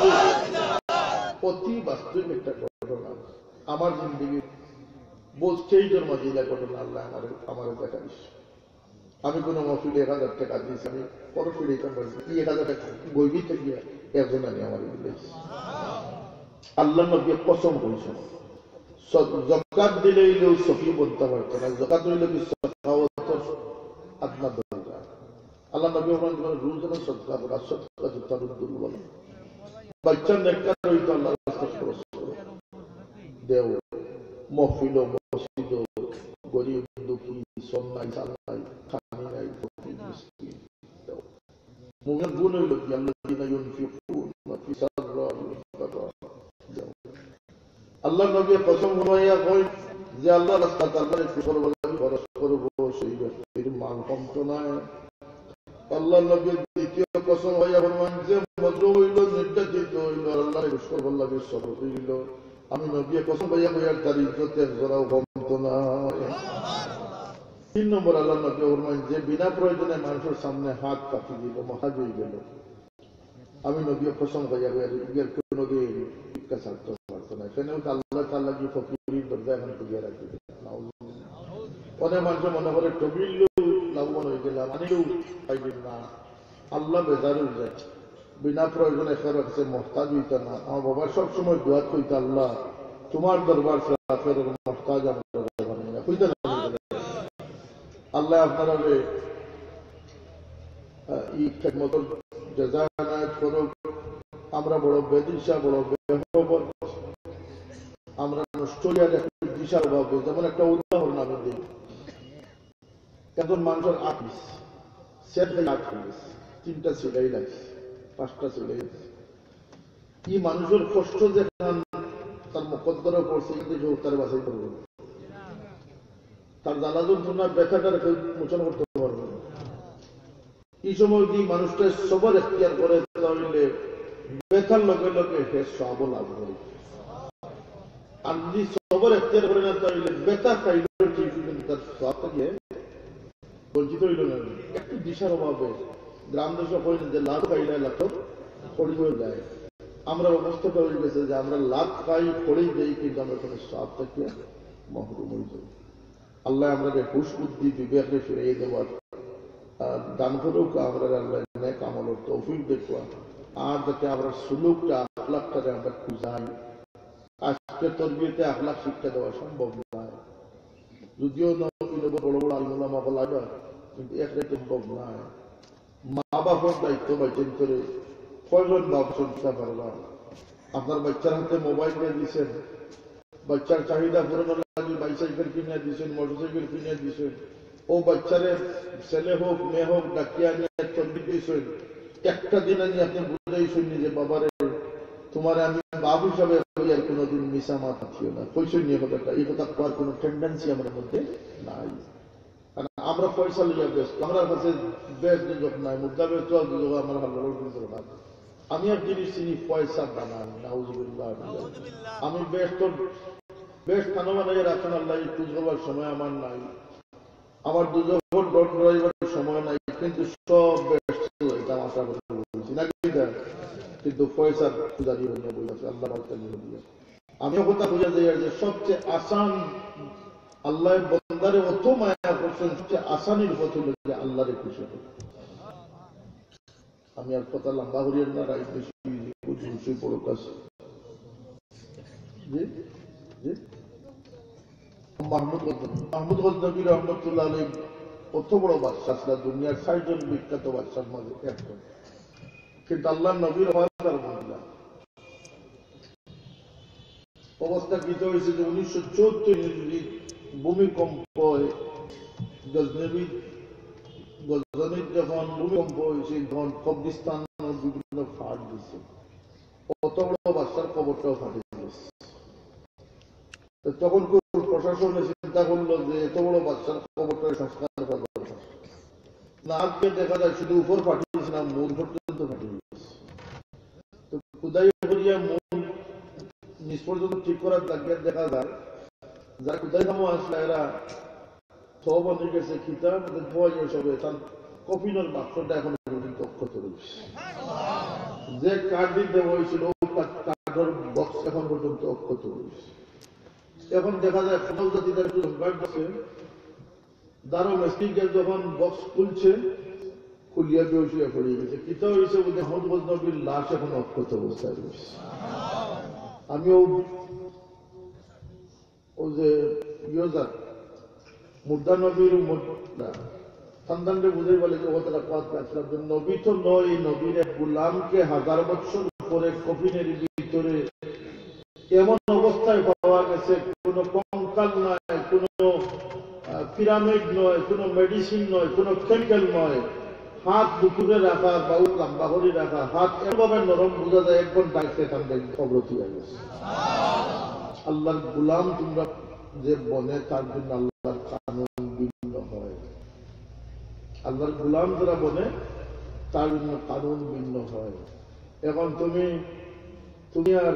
অতি বাস্তবিক একটা ঘটনা আমার জিন্দগি বলছেই জন্ম দিলা ঘটনা আল্লাহ আমার আমার দেখা দিস। আমি কোনো মফিলে এক হাজার টাকা দিয়েছি, আমি পরফিলে কি এক হাজার টাকা বইবি থেকে একজন আমি আমার আল্লাহ নবী কসম করেছেন জাকাত দিলেও সফি বলতে পারতো না, জাকাত দিলে কি সাখাওয়াতের আদনা দরকার। আল্লাহ নবী বলেন রোজ না সদকা করা, সদকা তারুদ্দুল বলা। বাচ্চা নেককার হইতো আল্লাহর রাস্তা খরচ করো, দেও মহফিল মসজিদ, গরিব দুঃখী সন্ন্যাই সাল্লাই খানি নাই ফকির মিসকিন দেও। মুমিন গুণ হইল কি আল্লাযিনা ইউনফিকুনা ফি সাররাই ওয়া দাররাই। আল্লাহ নবী কসম খাইয়া কই যে আল্লাহর রাস্তায় আল্লাহর একটু করব খরচ করব, সেই ব্যক্তির মাল কমতো না। আল্লাহ নবী দ্বিতীয় কসম হইয়া ফরমান যে মজলু হইল, নির্যাতিত হইল, আল্লাহর ঘোষণা করল লাগে সবর হইল, আমি নবী কসম হইয়া হইয়ার তার ইজ্জতে জোড়াও কমতো না। তিন নম্বর আল্লাহ নবী ফরমান যে বিনা প্রয়োজনে মানুষের সামনে হাত পাতি দিল, মহাজ হয়ে গেল, আমি নবী কসম হইয়া হইয়ার ইয়ের কোনোদিন ভিক্ষা ছাড়তে পারতো না। এখানেও আল্লাহ তাআলা কি ফকিরের দরজা এখন খুলিয়া রাখবে। অনেক মানুষ মনে করে টবিলেও লাভবান হয়ে গেলাম, আনিলেও পাইবেন না। আল্লাহ বেজার হয়ে যায়, বিনা প্রয়োজনে ফের কাছে মহতাজ হইত না। আমার বাবা সবসময় দোয়া কইতে, আল্লাহ তোমার দরবার ফের মহতাজ আমরা হইতে না। আল্লাহ আপনারা ই খেদমত জাযা এনায়েত করুক। আমরা বড় বেদিশা, বড় বেখবর, আমরা নষ্ট হইয়া দিশার অভাবে। যেমন একটা উদাহরণ আমি দিই, একজন মানুষের আপিস সেট হয়ে আট হয়ে গেছে, তিনটা সিলাই লাগছে, পাঁচটা সিলাই লাগছে। কি মানুষের কষ্ট যে তার মকদ্দরে পড়ছে, তার বাছাই করবে, তার জ্বালা যন্ত্রণা ব্যথাটার কেউ মোচন করতে পারবে না। এই সময় কি মানুষটা সবার এখতিয়ার করে, তাহলে ব্যথার লগে লগে সে সব লাভ করে। আর যদি সবার এখতিয়ার করে না, তাহলে ব্যথা খাইলে ঠিক, কিন্তু তার সব থেকে বঞ্চিত হইল না। একটু দিশার অভাবে গ্রাম দেশে হয় না যে লাভ খাইলে লাভ পড়িয়ে যায়। আমরা অবস্থাটা হয়ে গেছে যে আমরা লাভ খাই পড়েই দেই, কিন্তু আমরা কোনো সব থেকে মহরুম হয়ে যাই। আল্লাহ আমাদের হুশ বুদ্ধি বিবেককে ফিরিয়ে দেওয়ার দান করুক। আমরা আল্লাহ নেক আমলের তৌফিক দেখবা, আর যাতে আমরা সুলুকটা আখলাকটাকে আমরা খুঁজাই। আজকে তরবিয়তে আখলাক শিক্ষা দেওয়া সম্ভব নয়, যদিও বড় বড় আলমুলামা বলা যায়, কিন্তু একটা সম্ভব নয়। মা বাবার দায়িত্ব বাইচেন করে কয়জন বাপ চিন্তা পারবা। আপনার বাচ্চার হাতে মোবাইল দিয়ে দিচ্ছেন, বাচ্চার চাহিদা পূরণের লাগে বাইসাইকেল কিনে দিচ্ছেন, মোটরসাইকেল কিনে দিচ্ছেন। ও বাচ্চারে ছেলে হোক মেয়ে হোক ডাকিয়া নিয়ে তরবিয়ত দিয়েছেন। একটা দিন আনি আপনি বুঝাইছেন যে বাবারে তোমার আমি বাপ হিসাবে আর কোনোদিন মিশা মাথা ছিল না, পয়সা নিয়ে কথাটা, এই কথা পাওয়ার কোনো টেন্ডেন্সি আমার মধ্যে নাই। কারণ আমরা পয়সা লইয়া ব্যস্ত, আমার কাছে বেশ দুযোগ নাই, মুদ্রা ব্যস্ত দুযোগ আমার ভালো কিন্তু না। আমি আর জিনিস চিনি পয়সা বানান, নাউজুবিল্লাহ। আমি বেশ তোর বেশ খানো বানাইয়া রাখেন আল্লাহ, খুঁজ হবার সময় আমার নাই, আমার দুযোগ ডট ড্রাইভারের সময় নাই, কিন্তু সব বেশ দাম আশা করে বলছি না, কিন্তু পয়সার পূজারি হইয়া বলেছে আল্লাহ দিয়ে। আমিও কথা বুঝা যাই যে সবচেয়ে আসান আল্লাহ বন্দারে অত মায়া করছেন, সবচেয়ে আসানির পথ হল যে আল্লাহরে খুশি হবে। আমি আর কথা লম্বা করিয়েন না, রাইট বেশি বুঝি বড় কাজ। জি জি মাহমুদ মাহমুদ গজনবী রহমতুল্লাহ আলাইহি কত বড় বাদশা ছিল, দুনিয়ার ছয়জন বিখ্যাত বাদশার মধ্যে একজন। কিন্তু আল্লাহ নবীর অবস্থা কি হয়েছে যে উনিশশো চৌত্রিশ ভূমিকম্প গজনবী গজনীর যখন ভূমিকম্প হয়েছে, তখন কবরিস্তান বিভিন্ন ফাট দিচ্ছে, কত বড় বাচ্চার কবরটাও ফাটে দিয়েছে। তখন প্রশাসন চিন্তা করলো যে এত বড় বাচ্চার কবরটার সংস্কার করা দরকার না। আজকে দেখা যায় শুধু উপর ফাটিয়েছে না, মূল পর্যন্ত ফাটিয়ে দিয়েছে। তো খুদাই করিয়া মূল নিজ পর্যন্ত ঠিক করার দাগে দেখা যায় যারা খুদাই নামও আসলে এরা সব অনেক গেছে খিতাব পাওয়া যায় সবে, তার কফিনের বাক্সটা এখন পর্যন্ত অক্ষত রয়েছে। যে কাঠ দিয়ে দেওয়া হয়েছিল কাঠের বক্স এখন পর্যন্ত অক্ষত রয়েছে। এখন দেখা যায় ফসল জাতিদের একটু সংকট আছে, দারো মেস্টিকে যখন বক্স খুলছে, ফুলিয়া বেউসিয়া পড়ে গেছে। কিতা হয়েছে বলতে মোহাম্মদ নবীর লাশ এখন অক্ষত অবস্থায় রয়েছে। আমিও ও যে ইয়োজার মুর্দা নবীর সন্তানকে বুঝে বলে যে ও তারা পথ রাখলাম যে নবী তো নয়, নবীর এক গুলামকে হাজার বছর পরে কফিনের ভিতরে এমন অবস্থায় পাওয়া গেছে, কোনো কঙ্কাল নয়, কোনো পিরামিড নয়, কোনো মেডিসিন নয়, কোনো কেমিক্যাল নয়, হাত দুপুরে রাখা বাউ লম্বা করে রাখা, হাত এভাবে নরম বোঝা যায় এক ঘন্টা সেখান থেকে অবরতি হয়ে গেছে। আল্লাহর গুলাম তোমরা যে বনে তার জন্য আল্লাহর কানুন ভিন্ন হয়। আল্লাহর গুলাম যারা বনে তার জন্য কানুন ভিন্ন হয়। এখন তুমি তুমি আর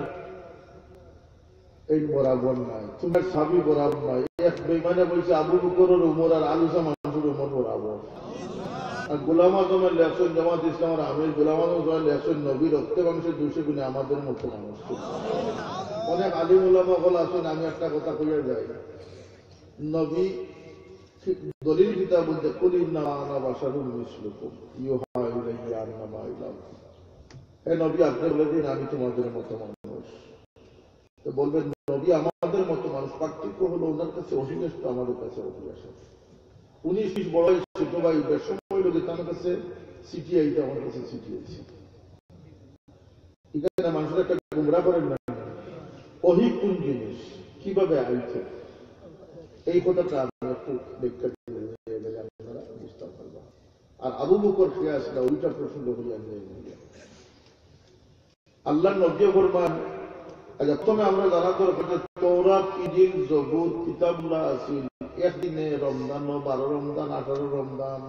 এই বরাবর নাই, তোমার সাবি বরাবর নাই। এক বেমানে বলছে আবু বকরের উমর আর আলুসা মানুষের উমর বরাবর। আর গোলাম আজমের লেসন জামাত ইসলামের আমির গোলাম আজম লেসন নবী রক্তে মাংসের দুশে গুণে আমাদের মতো মানুষ। অনেক আলিম উলামা বলা আছেন, আমি একটা কথা কইয়া যাই, নবী দলিল কিতাব বলতে কুল ইন্নামা আনা বাশারুন মিসলুকুম ইউহা ইলাইয়া আন্নামা ইলাহুকুম। হে নবী আপনি বলে দিন আমি তোমাদের মতো মানুষ। তো বলবেন নবী আমাদের মতো মানুষ, পার্থক্য হলো ওনার কাছে ওহী আসতো, আমাদের কাছে ওহী আসে। উনিশ বিশ বড় ছোট ভাই বেশ সময় লোকে তার কাছে চিঠি আইতে, আমার কাছে চিঠি আইছে। এখানে মানুষের একটা গুমরা করেন না, ওহী কোন জিনিস কিভাবে আইছে এই কথাটা আমি একটু ব্যাখ্যা করে আপনারা বুঝতে পারবেন। আর আবু বকর কে আসলে ওইটা প্রসঙ্গ হইয়া নিয়ে আল্লাহ নবী ফরমান, আচ্ছা প্রথমে আমরা জানা দরকার যে তওরাত, ইনজিল, জবুর, কিতাবুল্লাহ আসিল একদিনে রমজান, বারো রমজান, আঠারো রমজান,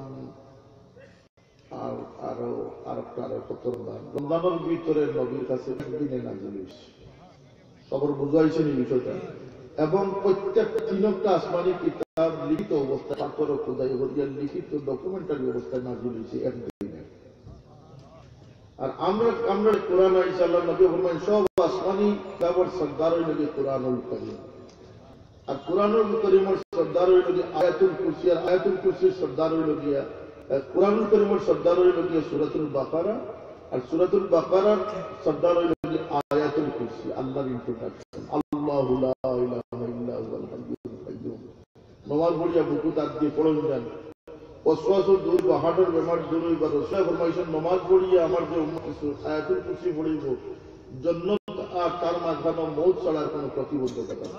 আর আরো আরেকটা আরো কত রমজান, রমজানের ভিতরে নবীর কাছে একদিনে নাজিল হয়েছে। সবার বুঝাইছেন এই বিষয়টা। এবং প্রত্যেক তিনটা আসমানি কিতাব লিখিত অবস্থায়, পাথর খোদাই হরিয়ার লিখিত ডকুমেন্টারি অবস্থায় নাজিল হয়েছে একদিনে। আর আমরা আমরা কোরআন ইনশাআল্লাহ নবী ফরমান সব আসমানি কিতাবের সরদার হইল যে কোরআনুল কারীম। আর কোরআনুল কারীমের সরদার হইল যে আয়াতুল কুরসি, আর আয়াতুল কুরসির সরদার হইল গিয়া কোরআনুল কারীমের সরদার হইল গিয়া সূরাতুল বাকারা, আর সূরাতুল বাকারার সরদার হইল যে আয়াতুল কুরসি, আল্লাহর ইন্ট্রোডাকশন। আল্লাহু লা ইলাহা ইল্লা হুয়াল হাইয়ুল কাইয়্যুম। নমাজ পড়িয়া বুকু তার দিয়ে পড়ন যান, অশ্বাস দূর বা হার্টের বেমার দূর হইবার রসুল ফরমাইছেন নমাজ পড়িয়া আমার যে উম্মত আয়াতুল কুরসি পড়িব, জান্নাত আর তার মাঝখানে মওত ছাড়ার কোনো প্রতিবন্ধকতা নেই।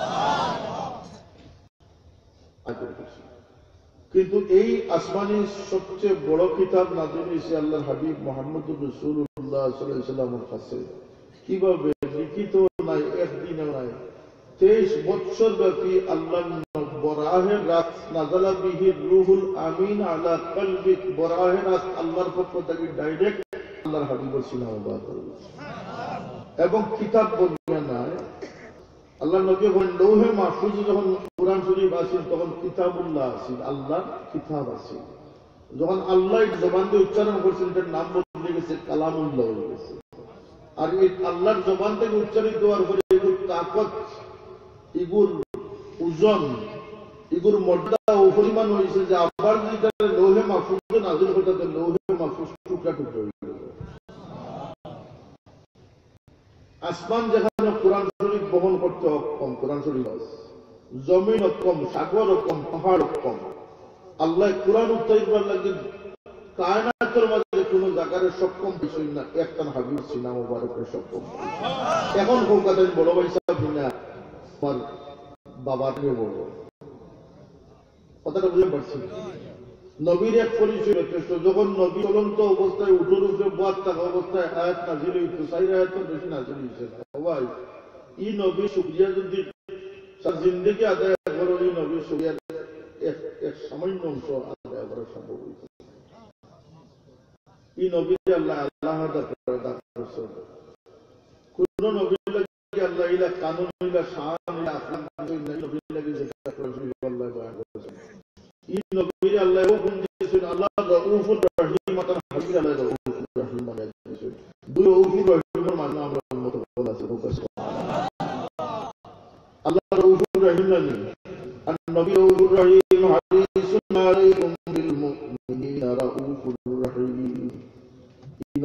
কিন্তু এই আসমানি সবচেয়ে বড় কিতাব নাযিল হয়েছে আল্লাহর হাবিব মুহাম্মদুর রাসূলুল্লাহ সাল্লাল্লাহু আলাইহি ওয়াসাল্লামের কাছে। কিভাবে? লিখিত নাই, একদিনও নাই, তেইশ বছর ব্যাপী আল্লাহ বরাহে রাত নাযালা বিহি রূহুল আমিন আলা কলবিক, বরাহে রাত আল্লাহর পক্ষ থেকে ডাইরেক্ট আল্লাহর হাবিবের সিনা মুবারক করেছে। এবং কিতাব বলবে না, আল্লাহ নবী বলেন লৌহে মাহফুজ যখন কুরআন শরীফ আসিল তখন কিতাবুল্লাহ আসিল, আল্লাহর কিতাব আসিল। যখন আল্লাহ জবান দিয়ে উচ্চারণ করছেন এটার নাম বদলে গেছে কালামুল্লাহ হয়ে গেছে। আর এই আল্লাহর জবান থেকে উচ্চারিত হওয়ার পরে এগুর তাকত, এগুর ওজন, এগুর মর্যাদা ও পরিমাণ হয়েছে যে আবার যেটা লৌহে মাহফুজে নাযিল করতে লৌহে মাহফুজ টুকরা টুকরা হয়ে গেল। আসমান যেখানে কোরআন শরীফ বহন করতে অক্ষম, কোরআন শরীফ জমিন অক্ষম, সাগর অক্ষম, পাহাড় অক্ষম, আল্লাহ কোরআন উত্তর লাগে কায়নাতের মাঝে কোন জায়গার সক্ষম বিষয় না, একটা হাবিব সিনা মুবারকের সক্ষম। এখন কলকাতায় বড় ভাই সাহেব না আমার বাবাকে বলব, কথাটা বুঝতে পারছি। নবীর এক পরিচয় যথেষ্ট। যখন নবী চলন্ত অবস্থায় উঠোর উপরে বাদ থাকা অবস্থায় আয়াত নাজিল হইত, চার আয়াত বেশি নাজিল হয়েছে না। সবাই ই নবী শুকরিয়া যদি জিন্দগি আদায় করো, এই নবী শুকরিয়ার এক সামান্য অংশ আদায় করা সম্ভব হয়েছে। এই নবী আল্লাহ আল্লাহ কোন নবী লাগে আল্লাহ ইলা কানুন ইলা শান ইলা আখলাক নবী লাগে যেটা আল্লাহ বয়ান করেছেন। এই নবীর আল্লাহ হুকুম দিয়েছেন আল্লাহ রাউফুর রহিম, তার হাবিব আল্লাহ রাউফুর রহিম মানে দিয়েছেন। দুই রাউফুর রহিমের মানে আমরা উন্নত বলা আছে আল্লাহ রাউফুর রহিম জানেন। আর নবী রাউফুর রহিম হারিসুন আলাইকুম বিল মুমিনিনা রাউফুর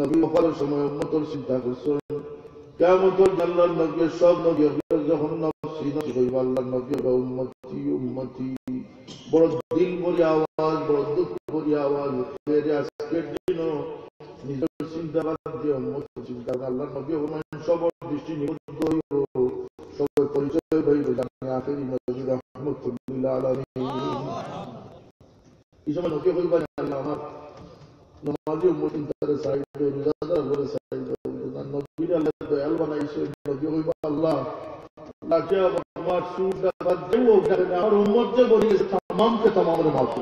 নবী ওপারের সময় উম্মতের চিন্তা করছেন কিয়ামতের আল্লাহর নবী সব নবী যখন নবী নবী হইবা আল্লাহর নবী উম্মতি উম্মতি বড় দিল ভরি আওয়াজ বড় দুঃখ ভরি আওয়াজ ফেরে আজকের দিনও নিজের চিন্তা বাদ দিয়ে উম্মতের চিন্তা আল্লাহর নবী হবেন সবার দৃষ্টি নিবদ্ধ হইব সবার পরিচয় হইব জানি আখেরি নবী রাহমাতুল লিল আলামিন এই সময় নবী হইবা আল্লাহ আমার নমাজি উম্মতিন তার সাইড রোজাদার বলে সাইড নবী আল্লাহ দয়াল বানাইছে নবী হইবা আল্লাহ আল্লাহ আমার সুদা বাদ দেও আমার উম্মত যে বলি तमाम के तमाम रे माफ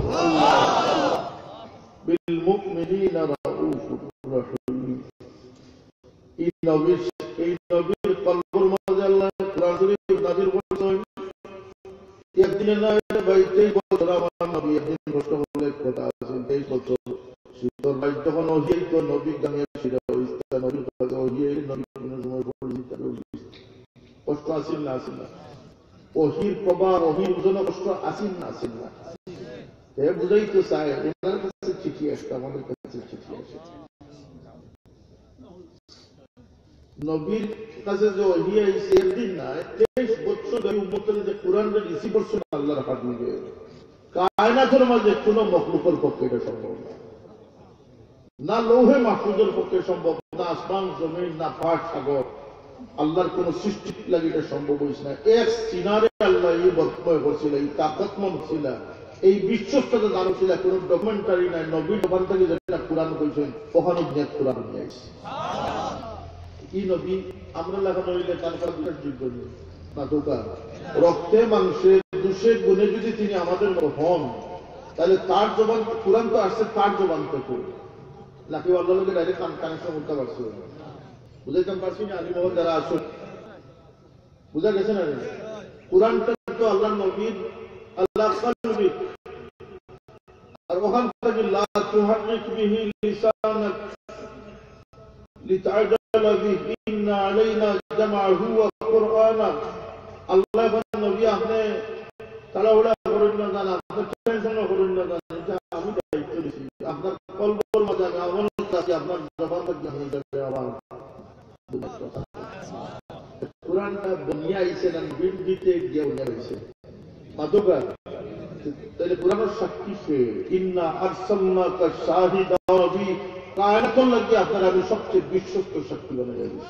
बिल मुमिनीना राऊफुर रहीम এই নবীর এই নবীর কলবের মধ্যে আল্লাহ কোরআন শরীফ নাযিল করেছেন একদিনে না ভাই তেইশ বছর আমার নবী একদিন কষ্ট হলে কথা আছে তেইশ বছর শীতল ভাই যখন ওহি তো নবী জানিয়ে ছিল ইসলাম নবীর কথা ওহি নবী কোন সময় পরিচিত কষ্ট আসিল না আসিল না ওহির প্রভাব ওহির ওজন কষ্ট আসিল না আসিল না এ বুঝাই তো চাই ওনার কাছে চিঠি আসতো আমাদের কাছে চিঠি আসে নবীর কাছে যে ওহি আইছে একদিন না তেইশ বছর ধরে উম্মতের যে কোরআনটা রিসিভ করছে আল্লাহর হাত নিয়ে কায়নাতের মাঝে কোনো মখলুকের পক্ষে এটা সম্ভব না না লৌহে মাহফুজের পক্ষে সম্ভব না আসমান জমিন না পাহাড় সাগর আল্লাহর কোন সৃষ্টি লাগে এটা সম্ভব হইছে না এক সিনারে আল্লাহ এই বর্তময় করছিল এই তাকতমন ছিল এই বিশ্বস্ততা জানো ছিল কোন ডকুমেন্টারি নাই নবী ওখান থেকে যেটা কোরআন কইছেন ওখানে নিয়ে কোরআন নিয়ে আসছে কি নবী আমরা লাগানো হইলে তার কাছে দুটো যোগ্য না দোকা রক্তে মাংসে দুশে গুণে যদি তিনি আমাদের হন তাহলে তার জবান কোরআন তো আসছে তার জবান থেকে নাকি আল্লাহ লোকের ডাইরেক্ট কানেকশন করতে পারছে বুঝাইতে পারছি না আলী মোহাম্মদ যারা আসুন বুঝা গেছে না কোরআনটা তো আল্লাহ নবীর আল্লাহ নবী আর ওখান থেকে লা তুহাররিক বিহি লিসানাক লিতা'জালা বিহি ইন্না আলাইনা জামআহু ওয়া কুরআনা আল্লাহ নবী আপনি তাড়াহুড়া করেন না জানা আপনি টেনশন করেন না জানা আমি দায়িত্ব নিছি আপনার কলবল মাঝে আমি আমল করতেছি আপনার জবান থেকে আমি যাবে আবার কোরআনটা দুনিয়া আইছে না বিল দিতে গিয়ে হইছে মাদুকা তাহলে কোরআনের সাক্ষী সে ইন্না আরসালনাকা শাহিদা নবী কায়নাতুল লাগি আপনার আমি সবচেয়ে বিশ্বস্ত সাক্ষী বানাই দিয়েছি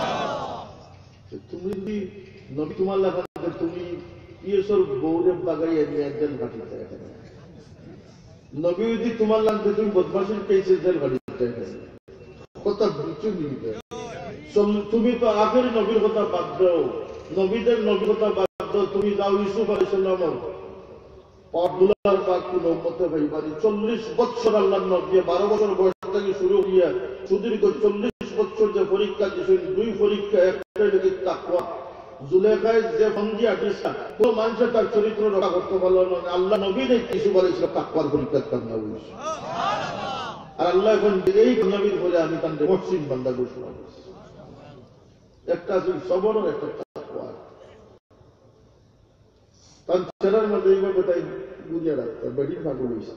তুমি যদি নবী তোমার লাগা তুমি ইয়েসর গৌরব বাগাইয়া নিয়ে একজন ঘাটিতে এখানে নবী যদি তোমার লাগবে তুমি বদমাশির পেয়েছে জেল ঘাটিতে এখানে কথা বুঝছো নিবে তুমি তো আগের নবীর কথা বাদ দাও নবীদের নবীর কথা বাদ দাও তুমি যাও ইউসুফ আলাইহিস সালাম আব্দুল্লাহর পাক কোন উম্মতে ভাইবানি চল্লিশ বছর আল্লাহর নবী বারো বছর বয়স থেকে শুরু হইয়া সুদীর্ঘ চল্লিশ বছর যে পরীক্ষা দিয়েছেন দুই পরীক্ষা একটা যদি তাকওয়া জুলেখায় যে বন্দী আটিসা কোন মানুষের তার চরিত্র রক্ষা করতে পারলো না আল্লাহ নবী নেই ইউসুফ আলাইহিস সালাম তাকওয়ার পরীক্ষা কামনা হইছে আর আল্লাহ এখন এই নবীর বলে আমি তার মহসিন বান্দা ঘোষণা করছি একটা আছে সবর আর একটা তাকওয়া তার চেহারার মধ্যে এইভাবে তাই বুঝিয়ে রাখতে বেডিং পাগল হয়েছে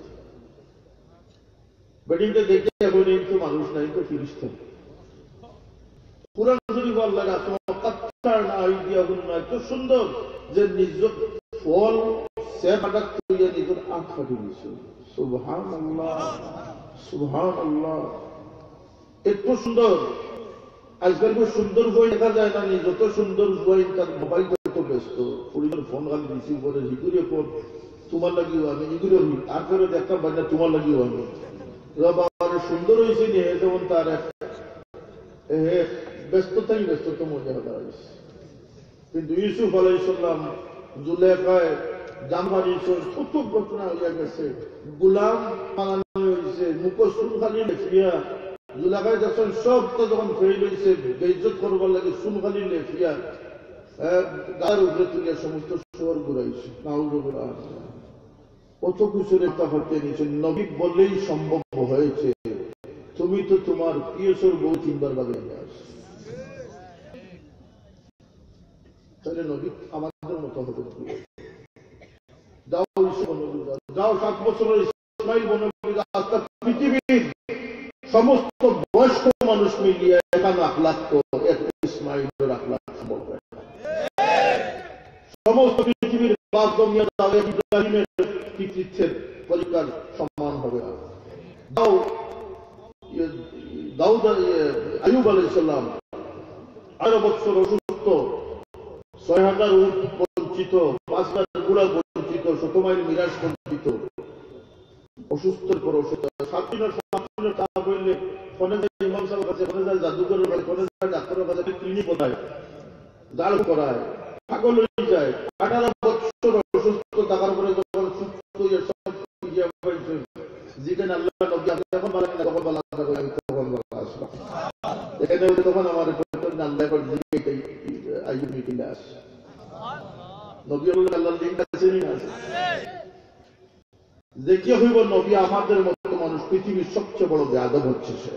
বেডিংটা দেখে এখন এই তো মানুষ নাই তো ফিরিস্তা কোরআন শরীফ আল্লাহ রাসূল কাত্তার না আইডিয়া গুণ না এত সুন্দর যে নিজ ফল সে বাটাক তুইয়া নিজের আঁখ ফাটি দিয়েছে সুবহানাল্লাহ সুবহানাল্লাহ এত সুন্দর আজকাল খুব সুন্দর বই দেখা যায় না যত সুন্দর বই তার মোবাইল তত ব্যস্ত পরিবার ফোন খালি রিসিভ করে হিগুরে ফোন তোমার লাগিও আমি হিগুরে তারপরে দেখতাম বাজনা তোমার লাগিও আমি বাবা সুন্দর হয়েছে নিয়ে যেমন তার ব্যস্ততাই ব্যস্ততম জায়গা হয়েছে কিন্তু ইউসুফ আলাইহিস সালাম জুলেখায় জামবাড়ি কত ঘটনা হইয়া গেছে গোলাম বানানো হয়েছে মুখস্থ খালি লেখিয়া জুলেখায় যখন সব তো যখন ফেল হয়েছে বেইজ্জত করবার লাগে সুন খালি লেখিয়া গায়ের উপরে তুলিয়া সমস্ত শহর ঘুরাইছে নাউজুবিল্লাহ কত কিছু রেখা হতে নিয়েছে নবী বললেই সম্ভব হয়েছে তুমি তো তোমার পিয়সর বউ তিনবার বাগে তাহলে নবী আমাদের মতো হবে যাও যাও সাত বছরের ইসমাইল বনবী পৃথিবীর সমস্ত বয়স্ক মিলিয়ে এখানে আখলাক তো এক ইসমাইলের আখলাক সম্ভব হয় না। সমস্ত পৃথিবীর বাদ জমিয়ে দাও ইব্রাহিমের কৃতিত্বের পরীক্ষার সম্মান হবে না। দাও দাউদ আইয়ুব আলাইহিস সালাম আঠারো বছর অসুস্থ, ছয় হাজার উট বঞ্চিত, পাঁচ হাজার গুড়া বঞ্চিত, শত মাইল মিরাজ বঞ্চিত, অসুস্থের পর অসুস্থ, সাত দিনের সাত দিনের তা বললে ফোনে যায় ইমাম সাহেবের কাছে, ফোনে যায় জাদুঘরের কাছে, ফোনে যায় ডাক্তারের কাছে, ক্লিনিক কোথায় জাল করায়, পাগল হয়ে যায়। আঠারো বছর অসুস্থ থাকার পরে যখন সুস্থ হয়ে সব যেখানে আল্লাহ নবী আপনি যখন বলেন না তখন বলা আমি তখন বলা আসলাম এখানে তখন আমার আল্লাহ আইয়ুব মিটিংয়ে আসে। নবী আল্লাহর লিঙ্ক আছে না আছে দেখিয়ে হইব নবী আমাদের মতো মানুষ পৃথিবীর সবচেয়ে বড় বেয়াদব হচ্ছে সে,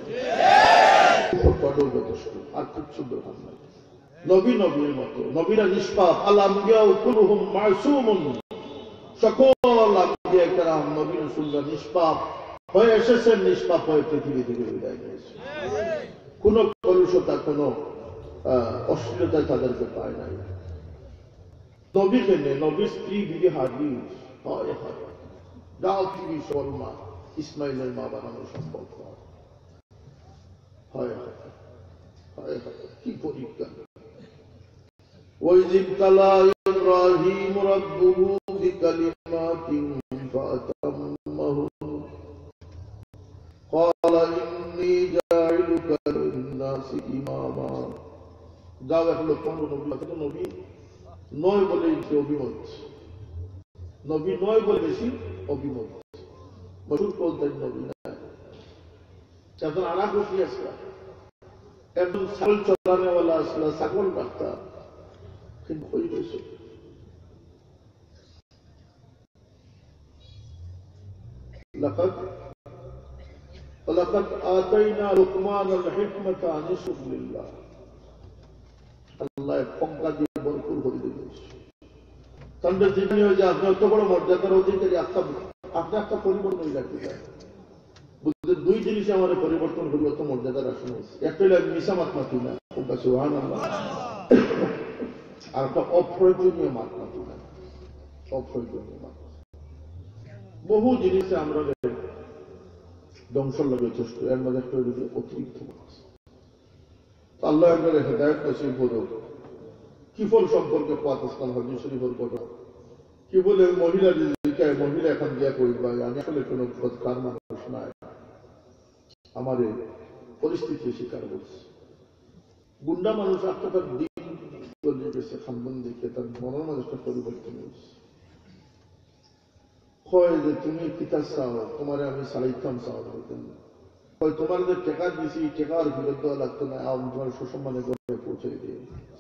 যথেষ্ট আর কিচ্ছু দরকার নাই। নবী নবীর মতো, নবীরা নিষ্পাপ, আল আম্বিয়া কুলুহুম মাসুমুন, সকল আম্বিয়া কেরাম নবী রাসূলরা নিষ্পাপ হয়ে এসেছেন, নিষ্পাপ হয়ে পৃথিবী থেকে বিদায় নিয়েছে। কোন কলুষতা, কোন অশ্লীলতা তাদেরকে পায় নাই। নবীকে নে নবীর স্ত্রী বিবি হাদিস হয় হয় গাও টিভি শর্মা ইসমাইলের মা বানানো সম্ভব হয় হয় হয় কি পরীক্ষা। وَإِذِ ابْتَلَى إِبْرَاهِيمَ رَبُّهُ بِكَلِمَاتٍ فَأَتَمَّهُنَّ قَالَ إِنِّي جَاعِلُكَ لِلنَّاسِ إِمَامًا। যাও এখন পনেরো নবী আছে, নবী নয় বলে অভিমত, নবী নয় বলে বেশি অভিমত, মশুর বলতেন নবী না। এখন আনা খুশি আসলা, একজন ছাগল চলানেওয়ালা আসলা, ছাগল রাখতা কিন্তু হয়ে গেছে। لقد ولقد آتينا لقمان الحكمة أن يشكر لله। আল্লাহ পঙ্কা দিয়ে ভরপুর করে দিয়েছে। তাদের জীবনে হয়ে যায় আপনি অত বড় মর্যাদার অধিকারী, আপনি আপনি একটা পরিবর্তন রাখতে চান। দুই জিনিস আমাদের পরিবর্তন করি, অত মর্যাদার আসন হয়েছে। একটা হলো আমি মিশা মাত মাতি না, সুবহানাল্লাহ, আর একটা অপ্রয়োজনীয় মাত মাতি না, অপ্রয়োজনীয় মাত। বহু জিনিসে আমরা ধ্বংসর লাগে চেষ্টা, এর মধ্যে একটা অতিরিক্ত মাছ। আল্লাহ একবার হেদায়েত নসিব করুক। কিফল সম্পর্কে পাকিস্তান হাদিস শরীফের কথা কি বলে, মহিলা জীবিকায় মহিলা এখন দিয়া কইবা আমি আসলে কোন কার মানুষ নাই, আমার পরিস্থিতি স্বীকার করছে। গুন্ডা মানুষ আপনার দিন চলে গেছে, খানবন দেখে তার মনের মানুষটা পরিবর্তন হয়েছে। হয় যে তুমি কিতাব চাও, তোমার আমি সালাইতাম চাও বলতেন, হয় তোমার যে টেকা দিয়েছি টেকার ফেরত দেওয়া লাগতো না, তোমার সুসম্মানে ঘরে পৌঁছে দিয়ে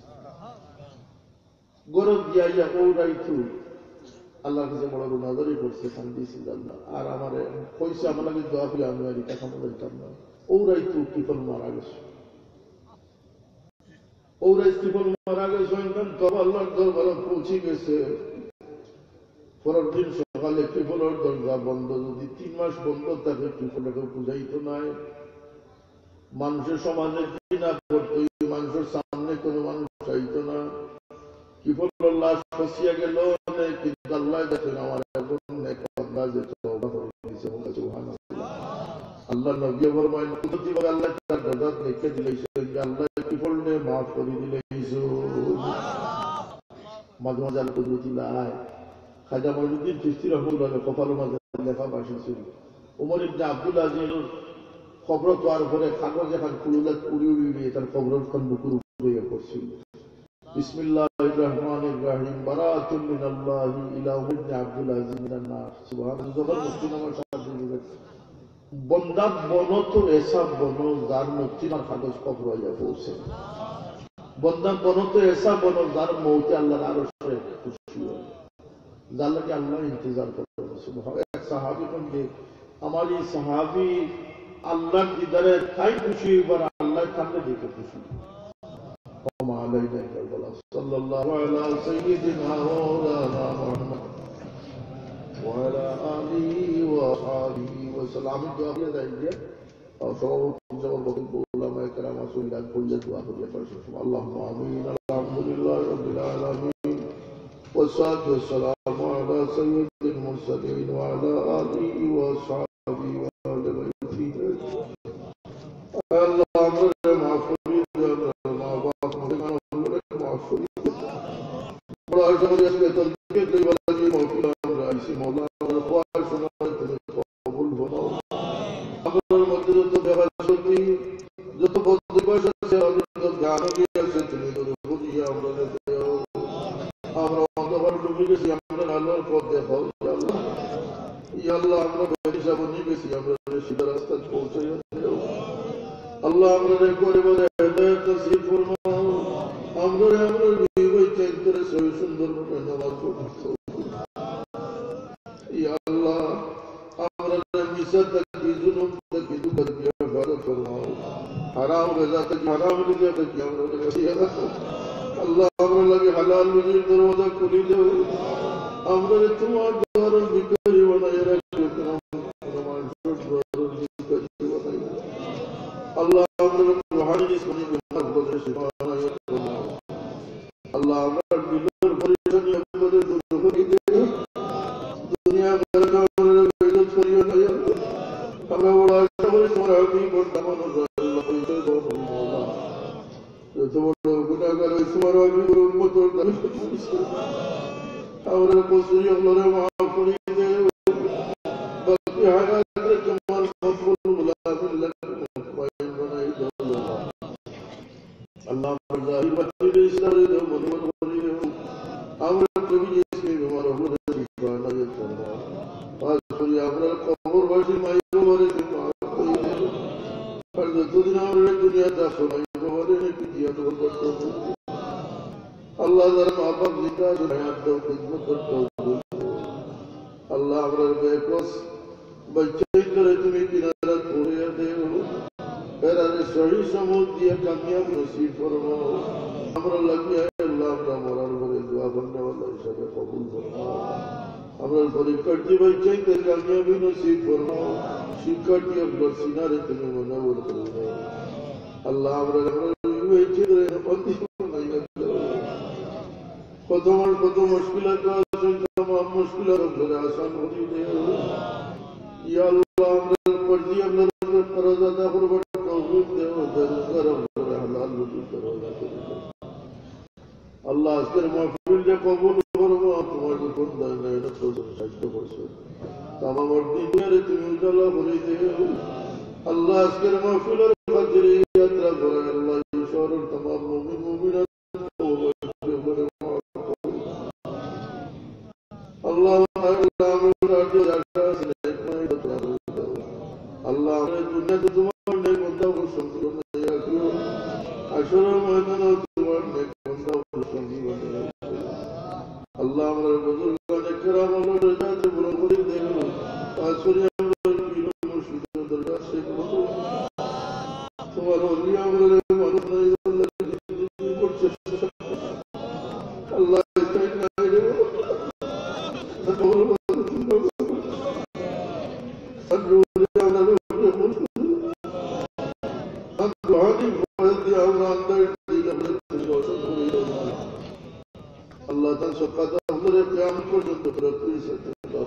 গরব দিয়া ওরাইতু আল্লাহর কাছে বড় গুণাদরি করছে, কান্দিছি আল্লাহ। আর আমার পয়সা আমার লাগে দোয়া করে আমি আর টাকা বলতাম না। ওরাইতু কিফল মারা গেছে, ওরাই কিফল মারা গেছে, আল্লাহর দরবারে পৌঁছে গেছে। পরের দিন সকালে কিফলের দরজা বন্ধ, যদি তিন মাস বন্ধ থাকে কিফলকে বুঝাইতো নাই। মানুষের সমাজে ঘৃণা করতো, মানুষের সামনে কোনো মানুষ চাইতো না। কিফলের লাশ ফসিয়া গেল, কিন্তু আল্লাহ দেখেন আমার এখন আল্লাহ নবী ফরমায়েন কুদরতি ভাবে আল্লাহ তার দরজা লিখে দিলেছেন যে আল্লাহ কিফলকে মাফ করে দিলেইছো। মাঝে মাঝে আল্লাহ কুদরতি লাই খাজা মঈনুদ্দিন চিশতি রাহমাতুল্লাহ কপালের মাঝে লেখা বাসিয়েছিল, ওমর ইবনে আব্দুল আজিজের খবর তো আর পরে কাগজ এখন কুলুলা উড়ি উড়ি উড়িয়ে তার খবরের খান বুকুর উপরে পড়ছিল। বিসমিল্লাহির রহমানির রহিম, বারাতুন মিনাল্লাহি ইলা ইবনে আব্দুল আজিজ মিনান নার। সুবহানাল্লাহ। মুফতি নামার সাথে বন্দা বনো তো এসা বনো যার মুক্তির কাগজ খবর হয়ে পৌঁছে। বন্দা বনো তো এসা বনো যার মৌতে আল্লাহর আরশে খুশি হয়, যার লাগে আল্লাহ ইন্তজার করতে। এক সাহাবী বলতে আমার এই সাহাবী আল্লাহর দিদারে তাই খুশি, এবার আল্লাহর সামনে দেখে খুশি। সাল্লাল্লাহু আলা সাইয়্যিদিনা মাওলানা মুহাম্মদ ওয়া আলা আলিহি ওয়া সাহবিহি ওয়া সাল্লাম। আমি দোয়া করে যাই যে সভাপতি জবাব বলতে উলামায়ে কেরাম كلام رسول الله كل دعاء يفرش اللهم آمين الحمد لله رب العالمين والصلاة والسلام على سيد المرسلين وعلى آله وأصحابه وأهل بيته اللهم رحم معفورين ما باق مكان معفورين بڑا شکر اس کے تلقیت لی والا جی مولا رئیسی مولا خواہ سنائے تمہیں قبول بناؤ اگر مدد تو بغیر سلطی جو تو بہت باشد سے آمین تو جانا کیا سے تمہیں تو خود ہی آمرہ لیتے ہو آمرہ وانتا بار ڈوبی کسی آمرہ اللہ کو دیکھا یا اللہ یا اللہ آمرہ بہنی سابنی کسی آمرہ رشید راستہ پہنچے یا اللہ آمرہ نے کوئی بڑے ہدایت نصیب فرماؤ آمرہ نے آمرہ بیوئی چینتر سوئی سندر میں نواز کو یا اللہ آمرہ نے میسد تک کی ظلم تک کی دکھر کی حفاظت فرماؤ حرام غذا تک حرام لگیا تک کی آمرہ نے کسی اللہ آمرہ لگے حلال وزیر دروازہ کھلی دے آمرہ نے تمہار دوارا بکری بنائی رکھے کرام نمان شوٹ دوارا بکری بنائی اللہ آمرہ نے روحانی جسمانی بہت بدر شفانا یا فرماؤ اللہ آمرہ بلر پریشانی اپنے دنیا دے دنیا گھر کا آمرہ بیدت فریانا یا ہمیں بڑا شبر سمرہ حقیق اور تمام اللہ پریشہ دو مولا جو تو بڑا گناہ کر سمرہ حقیق اور امت اور دمشق آمرہ کو سری اغلر معاف کری دے بلکہ حیات جمال مقبول غلام لکھ مطمئن بنائی دے اللہ آمرہ ظاہر بچی دے اسلام دے منوت بنی دے آمرہ کبھی جس میں بیمار ہو دے شفانا یا فرما آج کلی آمرہ قبر باشی مائی بارے سے معاف کری دے فرد دنیا آمرہ دنیا داخل آئی بارے نے کی دیا تو بڑھتا ہو اللہ ذرم آبا زندہ جو حیات دو خدمت کرتا ہو اللہ آمرہ بے قوس بچے کرے تمہیں کنارت پوریا دے ہو پھر آنے صحیح سمود دیا کامیاب نصیب فرماؤ آمرہ لگیا ہے اللہ آمرہ مرار بھرے دعا بننے والا عشاء قبول فرماؤ آمرہ فریق کرتی بچے کرے کامیابی نصیب فرماؤ شکرتی اپنا سینارے تمہیں منور فرماؤ اللہ آمرہ بچے کرے نپندی فرمائی قدم اور قدم مشکلات کا آسان تمام مشکلات اپنے آسان ہوتی دے یا اللہ ہمیں پردی اپنے پرازادہ قربت توفیق دے اور درکر اپنے حلال وجود دروازہ کرے اللہ اس کے محفل جا قبول فرما تمہارے دکھن دائنے نفسو سے سجدہ برسو تمام اردی دیارے تمہیں اجالہ بھری دے اللہ اس کے محفل اور قدری یاترہ برائے اللہ یشور اور تمام مومن مومنات اللہ اللہ راجو راجا سنیک میں اللہ نے دنیا تو تمہارے نیک بندہ کو سمجھو نہیں رکھو عشر مہینہ اور تمہارے نیک بندہ کو سمجھو نہیں اللہ ہمارے بزرگاں نے کرام اللہ رجا سے بلند دے گا آسوری ہمارے پیلوں مرشد درگاہ سے کرو تمہارے اولیاء ہمارے معلوم نہیں اللہ کی زندگی کو چشم اللہ اس کا اتنا ہے جو اللہ تعالیٰ سقاطہ ہمارے قیام پر جو تبرقی سے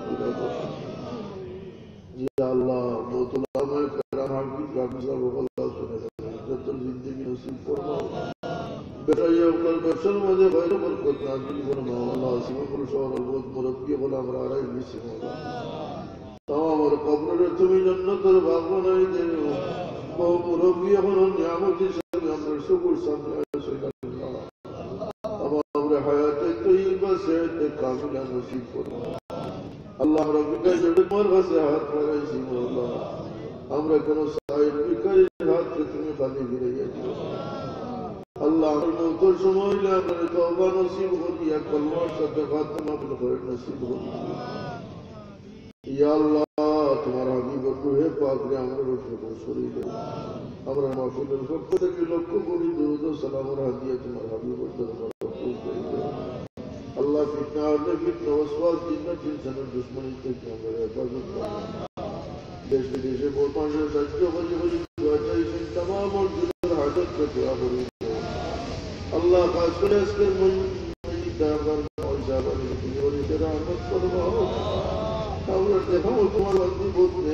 یا اللہ موت اللہ میں کرام حقی کامی صاحب اللہ سنے جت زندگی نصیب فرماؤ بیٹا یہ اکتر بخشن مجھے خیر برکت نازل فرماؤ اللہ سمع پرشور البود مربی غلام رائے بسی مولا تمام اور قبر تمہیں جنت اور باغ بنائی دے وہ مربی اخنان نعمتی سے ہمیں شکر سامنے سیدہ اللہ تمام حیات طیبہ صحت کاملہ نصیب فرماؤ اللہ رب کا جڑک مرغہ سے ہاتھ لگائی سی مولا ہم رکنو سائر بکر ہاتھ کے تمہیں خالی بھی رہی ہے اللہ ہمیں موتر شمائی لے ہمیں توبہ نصیب ہو دیا کلمہ صدقات تمہیں اپنے خیر نصیب ہو دیا یا اللہ تمہارا حبیب ابو ہے پاک نے ہمارے روشن کو سوری دے ہمارا محفوظ الفقت کے لوگ کو بولی درود و سلام اور حدیہ تمہارا حبیب ابو محفوظ دے اللہ فتنہ آنے فتنہ وسواس جنت انسان دشمنی سے کیا کرے حفاظت کرنا دیش بدیشے بول پانچے سچے بھلی بھلی دعا چاہیے تمام اور جنر حاجت আজকে দোয়া করি আল্লাহ কাজ করে আজকের মহিদাবার মহিদাবানি জীবনীতে রহমত করবো আমরা দেখাবো তোমার বাকি বলতে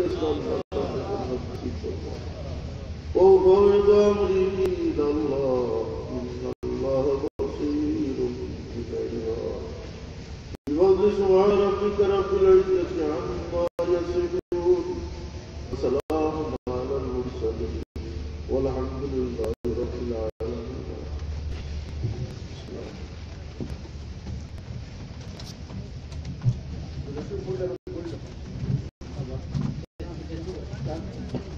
ও ভয় আমরি আল্লাহ ইন্নাল্লাহ বসীরুম বিল-ইবাদ বিফضل سبحان ربك رب العزة عما يصفون وسلام على المرسلين والحمد لله رب العالمين.